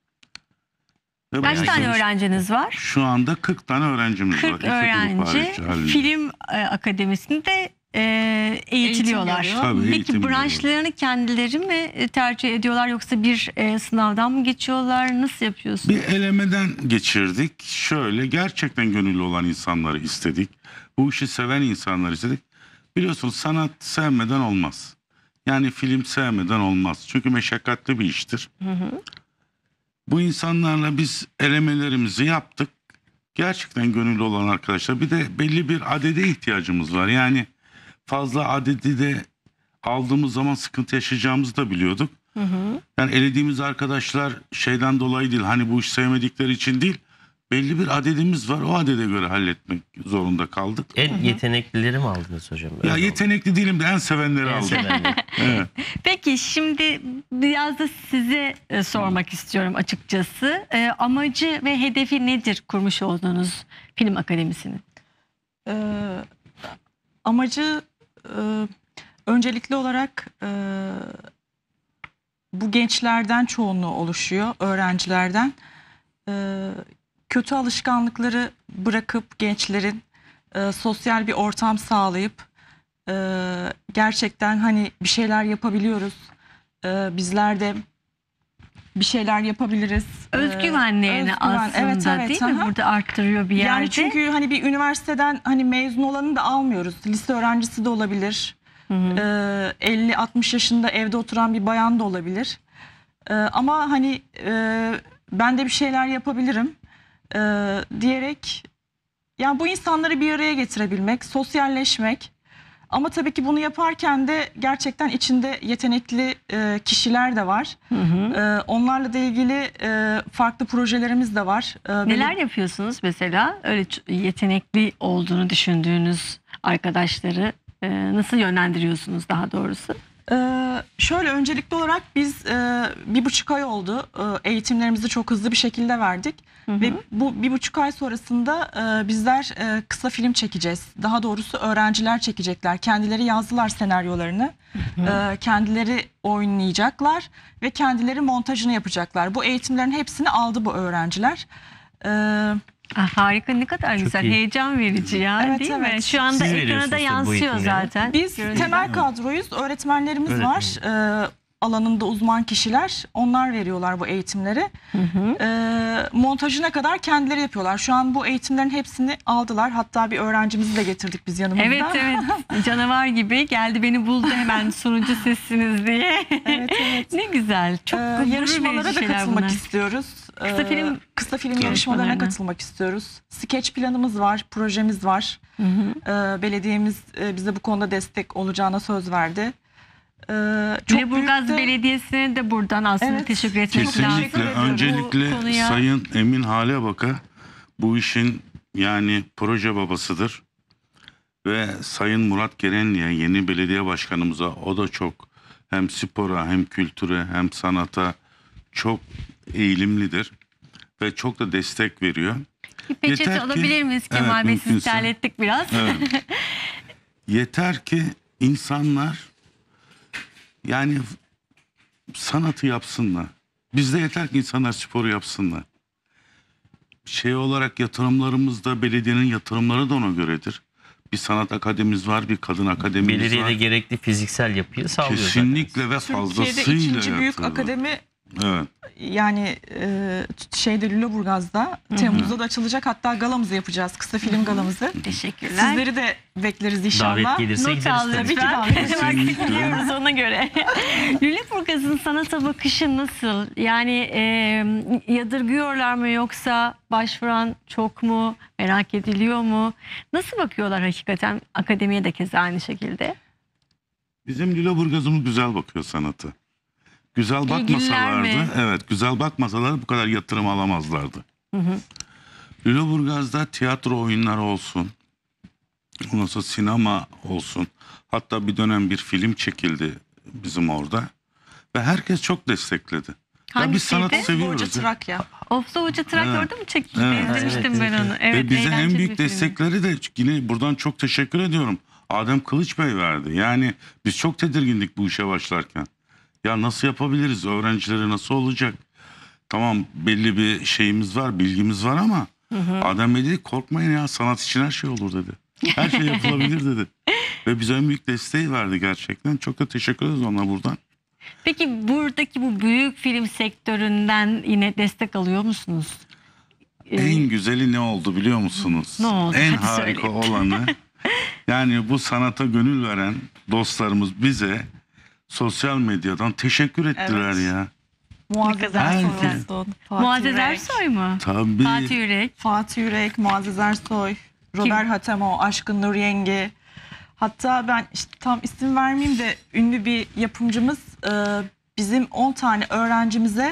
Ve Kaç bayağı tane geniş. öğrenciniz var? Şu anda 40 tane öğrencimiz var. 40 İki grup öğrenci hariç halinde. film akademisinde eğitiliyorlar. Eğitim Tabii, Peki eğitim branşlarını kendileri mi tercih ediyorlar yoksa bir sınavdan mı geçiyorlar? Nasıl yapıyorsunuz? Bir elemeden geçirdik. Şöyle gerçekten gönüllü olan insanları istedik. Bu işi seven insanları istedik. Biliyorsunuz sanat sevmeden olmaz. Yani film sevmeden olmaz. Çünkü meşakkatli bir iştir. Bu insanlarla biz elemelerimizi yaptık. Gerçekten gönüllü olan arkadaşlar. Bir de belli bir adede ihtiyacımız var. Yani fazla adedi de aldığımız zaman sıkıntı yaşayacağımızı da biliyorduk. Yani elediğimiz arkadaşlar şeyden dolayı değil, hani bu iş sevmedikleri için değil, belli bir adedimiz var, o adede göre halletmek zorunda kaldık. En yeteneklileri mi aldınız hocam? Ya Öyle yetenekli değilim de en sevenleri oldu. En aldım. sevenleri. Evet. Peki şimdi biraz da size sormak istiyorum açıkçası. Amacı ve hedefi nedir kurmuş olduğunuz film akademisinin? Amacı öncelikli olarak bu gençlerden çoğunluğu oluşuyor, öğrencilerden. Kötü alışkanlıkları bırakıp gençlerin sosyal bir ortam sağlayıp gerçekten hani bir şeyler yapabiliyoruz. Bizler de bir şeyler yapabiliriz. Özgüvenlerini aslında evet, değil mi? aha. Burada arttırıyor bir yerde. Yani çünkü hani bir üniversiteden hani mezun olanı da almıyoruz. Lise öğrencisi de olabilir. 50-60 yaşında evde oturan bir bayan da olabilir. Ama hani ben de bir şeyler yapabilirim diyerek yani bu insanları bir araya getirebilmek, sosyalleşmek. Ama tabii ki bunu yaparken de gerçekten içinde yetenekli kişiler de var. Onlarla da ilgili farklı projelerimiz de var. Neler yapıyorsunuz mesela? Öyle yetenekli olduğunu düşündüğünüz arkadaşları nasıl yönlendiriyorsunuz daha doğrusu? Şöyle öncelikli olarak biz 1,5 ay oldu. Eğitimlerimizi çok hızlı bir şekilde verdik. Ve bu 1,5 ay sonrasında bizler kısa film çekeceğiz. Daha doğrusu öğrenciler çekecekler. Kendileri yazdılar senaryolarını. Kendileri oynayacaklar ve kendileri montajını yapacaklar. Bu eğitimlerin hepsini aldı bu öğrenciler. Harika, ne kadar güzel, iyi. heyecan verici ya, Evet, değil mi? evet. Şu anda Siz ekrana veriyorsunuz da tabii bu yansıyor eğitimleri. zaten. Biz Görüntüler. temel kadroyuz. Öğretmenlerimiz var. alanında uzman kişiler, onlar veriyorlar bu eğitimleri. Montajına kadar kendileri yapıyorlar. Şu an bu eğitimlerin hepsini aldılar. Hatta bir öğrencimizi de getirdik biz yanımızda. Evet evet, canavar gibi geldi, beni buldu hemen sunucu sizsiniz diye. Evet, evet. Ne güzel. Çok gurur Yarışmalara verici da şeyler katılmak bunlar. istiyoruz. Kısa film yarışmalarına yarışmalarına. katılmak istiyoruz. Skeç planımız var, projemiz var. Belediyemiz bize bu konuda destek olacağına söz verdi. Çok Lüleburgaz büyük de- Belediyesi'ne de buradan aslında Evet, teşekkür etmek lazım. Kesinlikle. Öncelikle Bu konuya- Sayın Emin Halebak'a bu işin yani proje babasıdır. Ve Sayın Murat Gerenli'ye, yeni belediye başkanımıza, o da çok hem spora hem kültüre hem sanata çok eğilimlidir. Ve çok da destek veriyor. Bir peçete Yeter ki- alabilir miyiz Evet, Kemal Bey? Sizi mümkünse. terlettik biraz. Evet. Yeter ki insanlar yani sanatı yapsınlar. Bizde yeter ki insanlar sporu yapsınlar. Şey olarak yatırımlarımız da belediyenin yatırımları da ona göredir. Bir sanat akademimiz var, bir kadın akademimiz Belediyede var. gerekli fiziksel yapıyı sağlıyor zaten. Kesinlikle ve Türkiye'de fazlasıyla ikinci büyük yatırılır. akademi, Evet. yani Lüleburgaz'da Temmuz'da da açılacak. Hatta galamızı yapacağız. Kısa film galamızı. Teşekkürler. Sizleri de bekleriz inşallah. Davet gelirse Not gideriz al tabii. lütfen. Tabii ki Bak, Kesinlikle. biliyoruz ona göre. Lüleburgaz'ın sanata bakışı nasıl? Yani yadırgıyorlar mı, yoksa başvuran çok mu? Merak ediliyor mu? Nasıl bakıyorlar hakikaten? Akademiye de keza aynı şekilde. Bizim Lüleburgaz'ımız güzel bakıyor sanatı. Güzel İlgililer bakmasalardı, mi? evet güzel bakmasalar bu kadar yatırım alamazlardı. Lüleburgaz'da tiyatro oyunları olsun, ondan sonra sinema olsun. Hatta bir dönem bir film çekildi bizim orada ve herkes çok destekledi. Ya biz Hangisiydi? sanatı seviyoruz. Hoca Trakya. Ofsa Uca Trak Evet. orada mı çekildi? Evet. İzlemiştim Evet, ben onu. Evet, Ve bize en eğlenceli bir büyük film. destekleri de yine buradan çok teşekkür ediyorum. Adem Kılıç Bey verdi. Yani biz çok tedirgindik bu işe başlarken. Ya nasıl yapabiliriz? Öğrencileri nasıl olacak? Tamam, belli bir şeyimiz var, bilgimiz var ama Adem Bey dedi korkmayın ya, sanat için her şey olur dedi. Her şey yapılabilir dedi. Ve bize en büyük desteği verdi gerçekten. Çok da teşekkür ederiz ona buradan. Peki buradaki bu büyük film sektöründen yine destek alıyor musunuz? En güzeli ne oldu biliyor musunuz? Ne oldu? En Hadi harika söyleyin. olanı yani bu sanata gönül veren dostlarımız bize sosyal medyadan teşekkür ettiler Evet. ya. Muazzez kadar Ersoy güzel. olsun. Fatih Muazzez Yürek. Ersoy mu? Tabii. Fatih Yürek. Fatih Yürek, Muazzez Ersoy, Robert Hatemo, Aşkın Nur Yengi. Hatta ben işte tam isim vermeyeyim de ünlü bir yapımcımız bizim 10 tane öğrencimize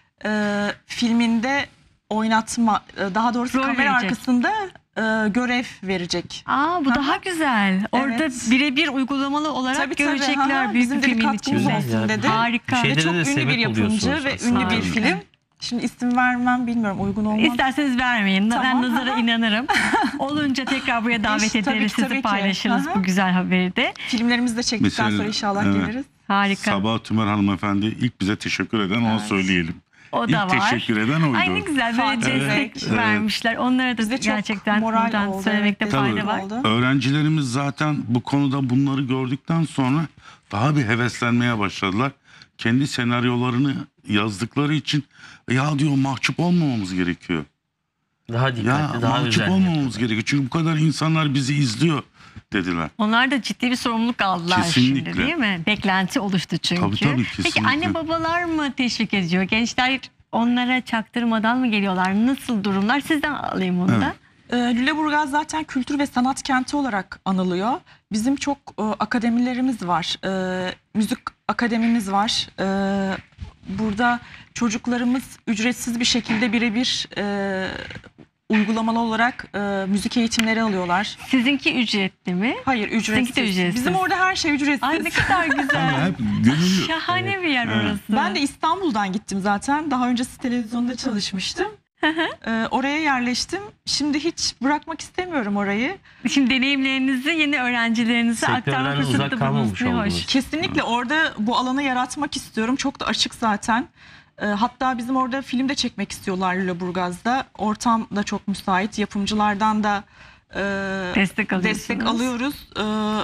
filminde oynatma, daha doğrusu Rol kamera verecek. arkasında görev verecek. Aa, bu daha güzel. Orada Evet. birebir uygulamalı olarak Tabii, görecekler büyük bizim bir de bir filmin katkımız içinde. Güzel olsun ya. dedi. Harika. Ve Şeylere çok de ünlü sebep bir yapımcı oluyorsunuz ve aslında. ünlü bir Harika. film. Şimdi isim vermem, bilmiyorum, uygun olmaz. İsterseniz vermeyin. Ben Tamam, nazara aha. inanırım. Olunca tekrar buraya davet İşte, tabii ederiz. ki, tabii Sizi ki. paylaşırız Aha. bu güzel haberi de. Filmlerimizi de çektikten Mesela, sonra inşallah evet. geliriz. Harika. Sabah Tümer hanımefendi ilk bize teşekkür eden, ona söyleyelim. O da İlk var. teşekkür eden oydu. Ay ne güzel böyle Fatih destek Yürek. vermişler. Onlara da Bize çok gerçekten moral buradan oldu, söylemekte evet, fayda destek var. oldu. Öğrencilerimiz zaten bu konuda bunları gördükten sonra daha bir heveslenmeye başladılar. Kendi senaryolarını yazdıkları için ya diyor mahcup olmamamız gerekiyor. Daha Ya dikkatli, daha mahcup özenli. olmamamız gerekiyor. Çünkü bu kadar insanlar bizi izliyor dediler. Onlar da ciddi bir sorumluluk aldılar Kesinlikle. şimdi, değil mi? Beklenti oluştu çünkü. Tabii, Peki kesinlikle. anne babalar mı teşvik ediyor? Gençler onlara çaktırmadan mı geliyorlar? Nasıl durumlar? Sizden alayım onu da. Lüleburgaz zaten kültür ve sanat kenti olarak anılıyor. Bizim çok akademilerimiz var. Müzik akademimiz var. Burada çocuklarımız ücretsiz bir şekilde birebir uygulamalı olarak müzik eğitimleri alıyorlar. Sizinki ücretli mi? Hayır, Sizinki de ücretsiz. ücretsiz. Bizim orada her şey ücretsiz. Ay ne kadar Ama güzel. hep gönüllü. Şahane bir yer Evet. orası. Ben de İstanbul'dan gittim zaten. Daha öncesi televizyonda çalışmıştım. Oraya yerleştim. Şimdi hiç bırakmak istemiyorum orayı. Şimdi deneyimlerinizi yeni öğrencilerinize aktarma Sektörden uzak fırsatı kalmamış bulunuz. Ne oldunuz. hoş. Kesinlikle orada bu alanı yaratmak istiyorum. Çok da açık zaten. Hatta bizim orada film de çekmek istiyorlar Lüleburgaz'da. Ortam da çok müsait. Yapımcılardan da Destek alıyorsunuz. alıyoruz.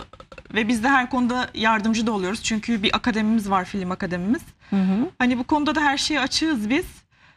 ve biz de her konuda yardımcı da oluyoruz. Çünkü bir akademimiz var, film akademimiz. Hani bu konuda da her şeye açığız biz.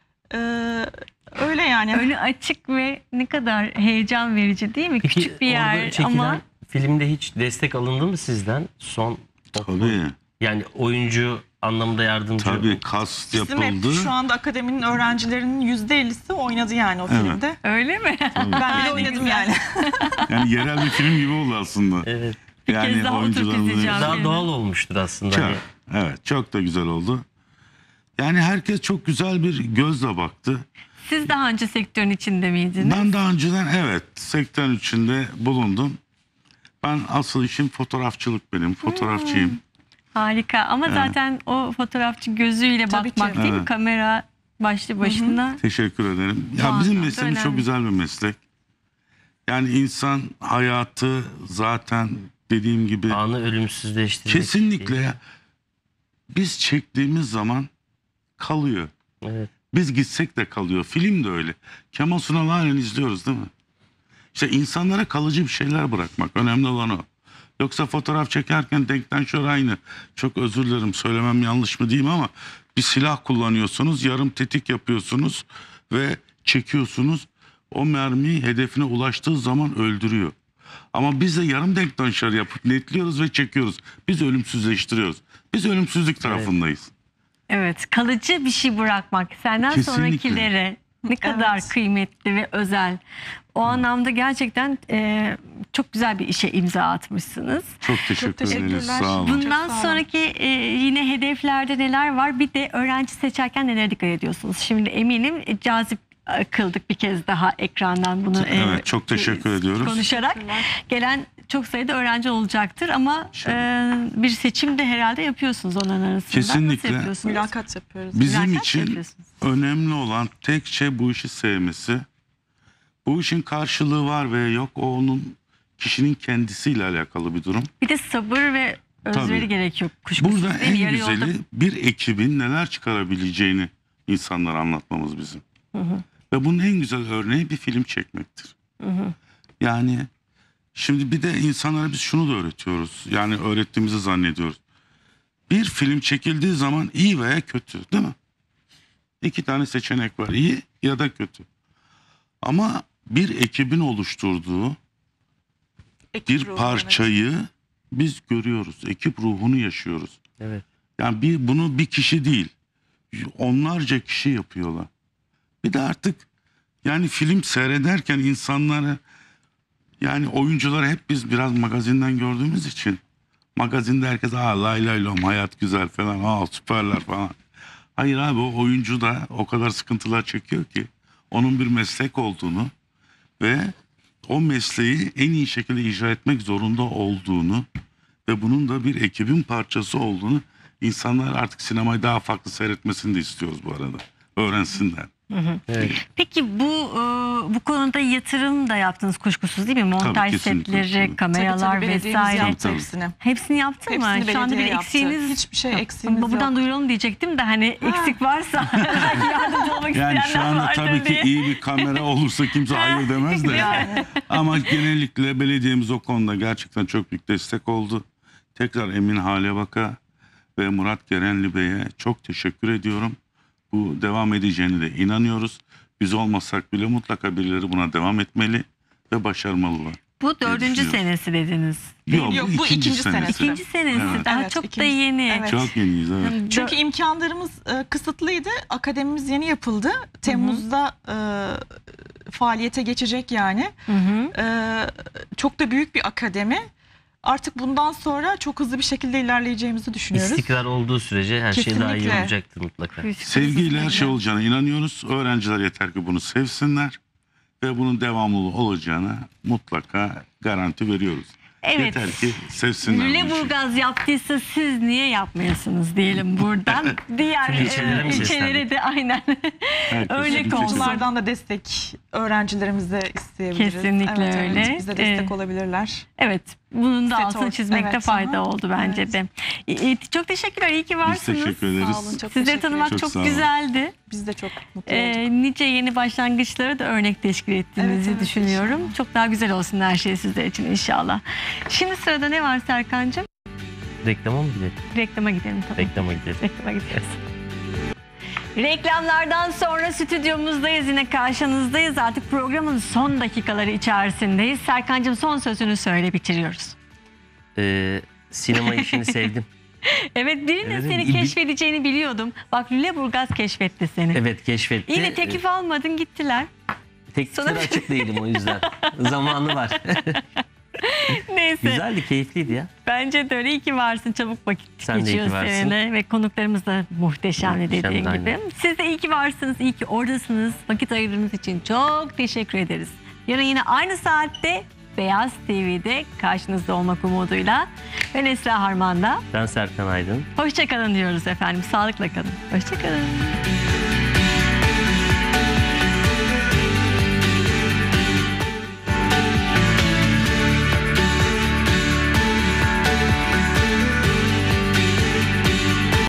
Öyle yani. Öyle açık ve ne kadar heyecan verici değil mi? Peki Küçük bir orada yer çekilen ama filmde hiç destek alındı mı sizden? Tabii. Yani oyuncu anlamında yardımcı. Tabii kast Bizim yapıldı. hep şu anda akademinin öğrencilerinin %50'si oynadı yani o filmde. öyle mi? Ben bile oynadım yani. Yani yerel bir film gibi oldu aslında. Evet. Yani kez daha oturup oyuncularımız- izleyeceğim. Daha filmi. doğal olmuştur aslında. Çok, Hani evet, çok da güzel oldu. Yani herkes çok güzel bir gözle baktı. Siz daha önce sektörün içinde miydiniz? Ben daha önceden evet sektörün içinde bulundum. Ben asıl işim fotoğrafçılık benim. Fotoğrafçıyım. Harika ama zaten o fotoğrafçı gözüyle Tabii bakmak ki. değil mi? Evet. Kamera başlı başına. Teşekkür ederim. Bu Ya bizim anlamda mesleğimiz çok önemli. güzel bir meslek. Yani insan hayatı zaten dediğim gibi anı ölümsüzleştirmek. kesinlikle biz çektiğimiz zaman kalıyor. Evet. Biz gitsek de kalıyor. Film de öyle. Kemal Sunal halen izliyoruz değil mi? İşte insanlara kalıcı bir şeyler bırakmak. Önemli olan o. Yoksa fotoğraf çekerken denkten şöyle aynı. Çok özür dilerim söylemem yanlış mı diyeyim ama bir silah kullanıyorsunuz. Yarım tetik yapıyorsunuz ve çekiyorsunuz. O mermi hedefine ulaştığı zaman öldürüyor. Ama biz de yarım denkten şöyle yapıp netliyoruz ve çekiyoruz. Biz ölümsüzleştiriyoruz. Biz ölümsüzlük tarafındayız. Evet, kalıcı bir şey bırakmak senden Kesinlikle. sonrakilere ne kadar Evet. kıymetli ve özel. O anlamda gerçekten çok güzel bir işe imza atmışsınız. Çok teşekkür ederiz. teşekkürler. Sağ olun. Bundan sağ olun. sonraki yine hedeflerde neler var? Bir de öğrenci seçerken nelere dikkat ediyorsunuz? Şimdi eminim cazip kıldık bir kez daha ekrandan bunu Evet, çok teşekkür ediyoruz. konuşarak. Gelen çok sayıda öğrenci olacaktır ama bir seçim de herhalde yapıyorsunuz onların arasında. Kesinlikle. Nasıl yapıyorsunuz? Mülakat yapıyoruz. Bizim Mülakat için yapıyorsunuz. önemli olan tek şey bu işi sevmesi. Bu işin karşılığı var ve yok, o onun kişinin kendisiyle alakalı bir durum. Bir de sabır ve özveri Tabii. gerekiyor kuşkusuz. Burada değil mi? en Yarı yolda- güzeli bir ekibin neler çıkarabileceğini insanlara anlatmamız bizim. Ve bunun en güzel örneği bir film çekmektir. Yani şimdi bir de insanlara biz şunu da öğretiyoruz. Yani öğrettiğimizi zannediyoruz. Bir film çekildiği zaman iyi veya kötü değil mi? 2 tane seçenek var. İyi ya da kötü. Ama bir ekibin oluşturduğu Ekip bir ruhu, parçayı biz görüyoruz. Ekip ruhunu yaşıyoruz. Evet. Yani bunu bir kişi değil, onlarca kişi yapıyorlar. Bir de artık yani film seyrederken insanları, yani oyuncuları hep biz biraz magazinden gördüğümüz için, magazinde herkes lay lay lom hayat güzel falan, süperler falan. Hayır abi, o oyuncu da o kadar sıkıntılar çekiyor ki onun bir meslek olduğunu ve o mesleği en iyi şekilde icra etmek zorunda olduğunu ve bunun da bir ekibin parçası olduğunu, insanlar artık sinemayı daha farklı seyretmesini de istiyoruz bu arada. Öğrensinler. Evet. Peki bu konuda yatırım da yaptınız kuşkusuz değil mi? Montaj kesinlikle. setleri, Tabii. kameralar belediyemiz vesaire. yaptı Tabii. hepsini. Hepsini yaptın mı? Hepsini Şu anda bir belediye yaptı. eksiğiniz Hiçbir şey eksiğimiz Buradan yok. duyuralım diyecektim de hani eksik varsa yardımcı olmak Yani şu isteyenler anda vardır tabii ki diye. iyi bir kamera olursa kimse hayır demez de. Yani. Ama genellikle belediyemiz o konuda gerçekten çok büyük destek oldu. Tekrar Emin Halebak'a ve Murat Gerenli Bey'e çok teşekkür ediyorum. Bu devam edeceğine de inanıyoruz. Biz olmasak bile mutlaka birileri buna devam etmeli ve başarmalılar. Bu 4. düşünüyorum. senesi dediniz. Yok, bu ikinci senesi. İkinci senesi Evet. daha Evet, çok da ikinci- yeni. Evet. Çok yeniyiz, evet. Çünkü imkanlarımız kısıtlıydı. Akademimiz yeni yapıldı. Temmuz'da faaliyete geçecek yani. Çok da büyük bir akademi. Artık bundan sonra çok hızlı bir şekilde ilerleyeceğimizi düşünüyoruz. İstikrar olduğu sürece her şey daha iyi Kesinlikle. olacaktır mutlaka. Sevgiyle her şey olacağına inanıyoruz. Öğrenciler yeter ki bunu sevsinler ve bunun devamlı olacağına mutlaka garanti veriyoruz. Evet. Yeter ki sevsinler bu işi. Lüleburgaz yaptıysa siz niye yapmıyorsunuz diyelim buradan. Diğer İlçelere mi ilçelere seslendik? de aynen. Herkes öyle bir olsun. seçim. Onlardan da destek öğrencilerimize isteyebiliriz. Kesinlikle Evet, öyle. bize destek olabilirler. Evet, bunun da Set altını oldu. çizmekte Evet, fayda aha. oldu bence Evet. de. Çok teşekkürler. İyi ki Biz varsınız. teşekkür ederiz. Sağ olun, çok Sizleri teşekkür tanımak ederim. Çok sağ çok olun. güzeldi. Biz de çok mutlu olduk. Nice yeni başlangıçlara da örnek teşkil ettiğinizi Evet, evet, düşünüyorum. inşallah. Çok daha güzel olsun her şey sizler için inşallah. Şimdi sırada ne var Serkan'cığım? Reklama mı gidelim? Reklama gidelim tamam. Reklama gidelim. Reklama gideceğiz. Reklamlardan sonra stüdyomuzdayız, yine karşınızdayız. Artık programın son dakikaları içerisindeyiz. Serkan'cığım son sözünü söyle, bitiriyoruz. Sinema işini sevdim. Evet, birinin Evet, seni bir- keşfedeceğini biliyordum. Bak, Lüleburgaz keşfetti seni. Evet, keşfetti. Yine teklif almadın, gittiler. Tekliflere Sana- açık değilim o yüzden. Zamanı var. Neyse. Güzeldi, keyifliydi ya. Bence de öyle. İyi ki varsın. Çabuk vakit Sen de iyi geçiyor ki varsın. seninle. Ve konuklarımız da muhteşemdi Muhteşemdi, dediğin gibi. aynen. Siz de iyi ki varsınız. İyi ki oradasınız. Vakit ayırdığınız için çok teşekkür ederiz. Yarın yine aynı saatte Beyaz TV'de karşınızda olmak umuduyla. Ben Esra Harman'da. Ben Serkan Aydın. Hoşça kalın diyoruz efendim. Sağlıkla kalın. Hoşça kalın.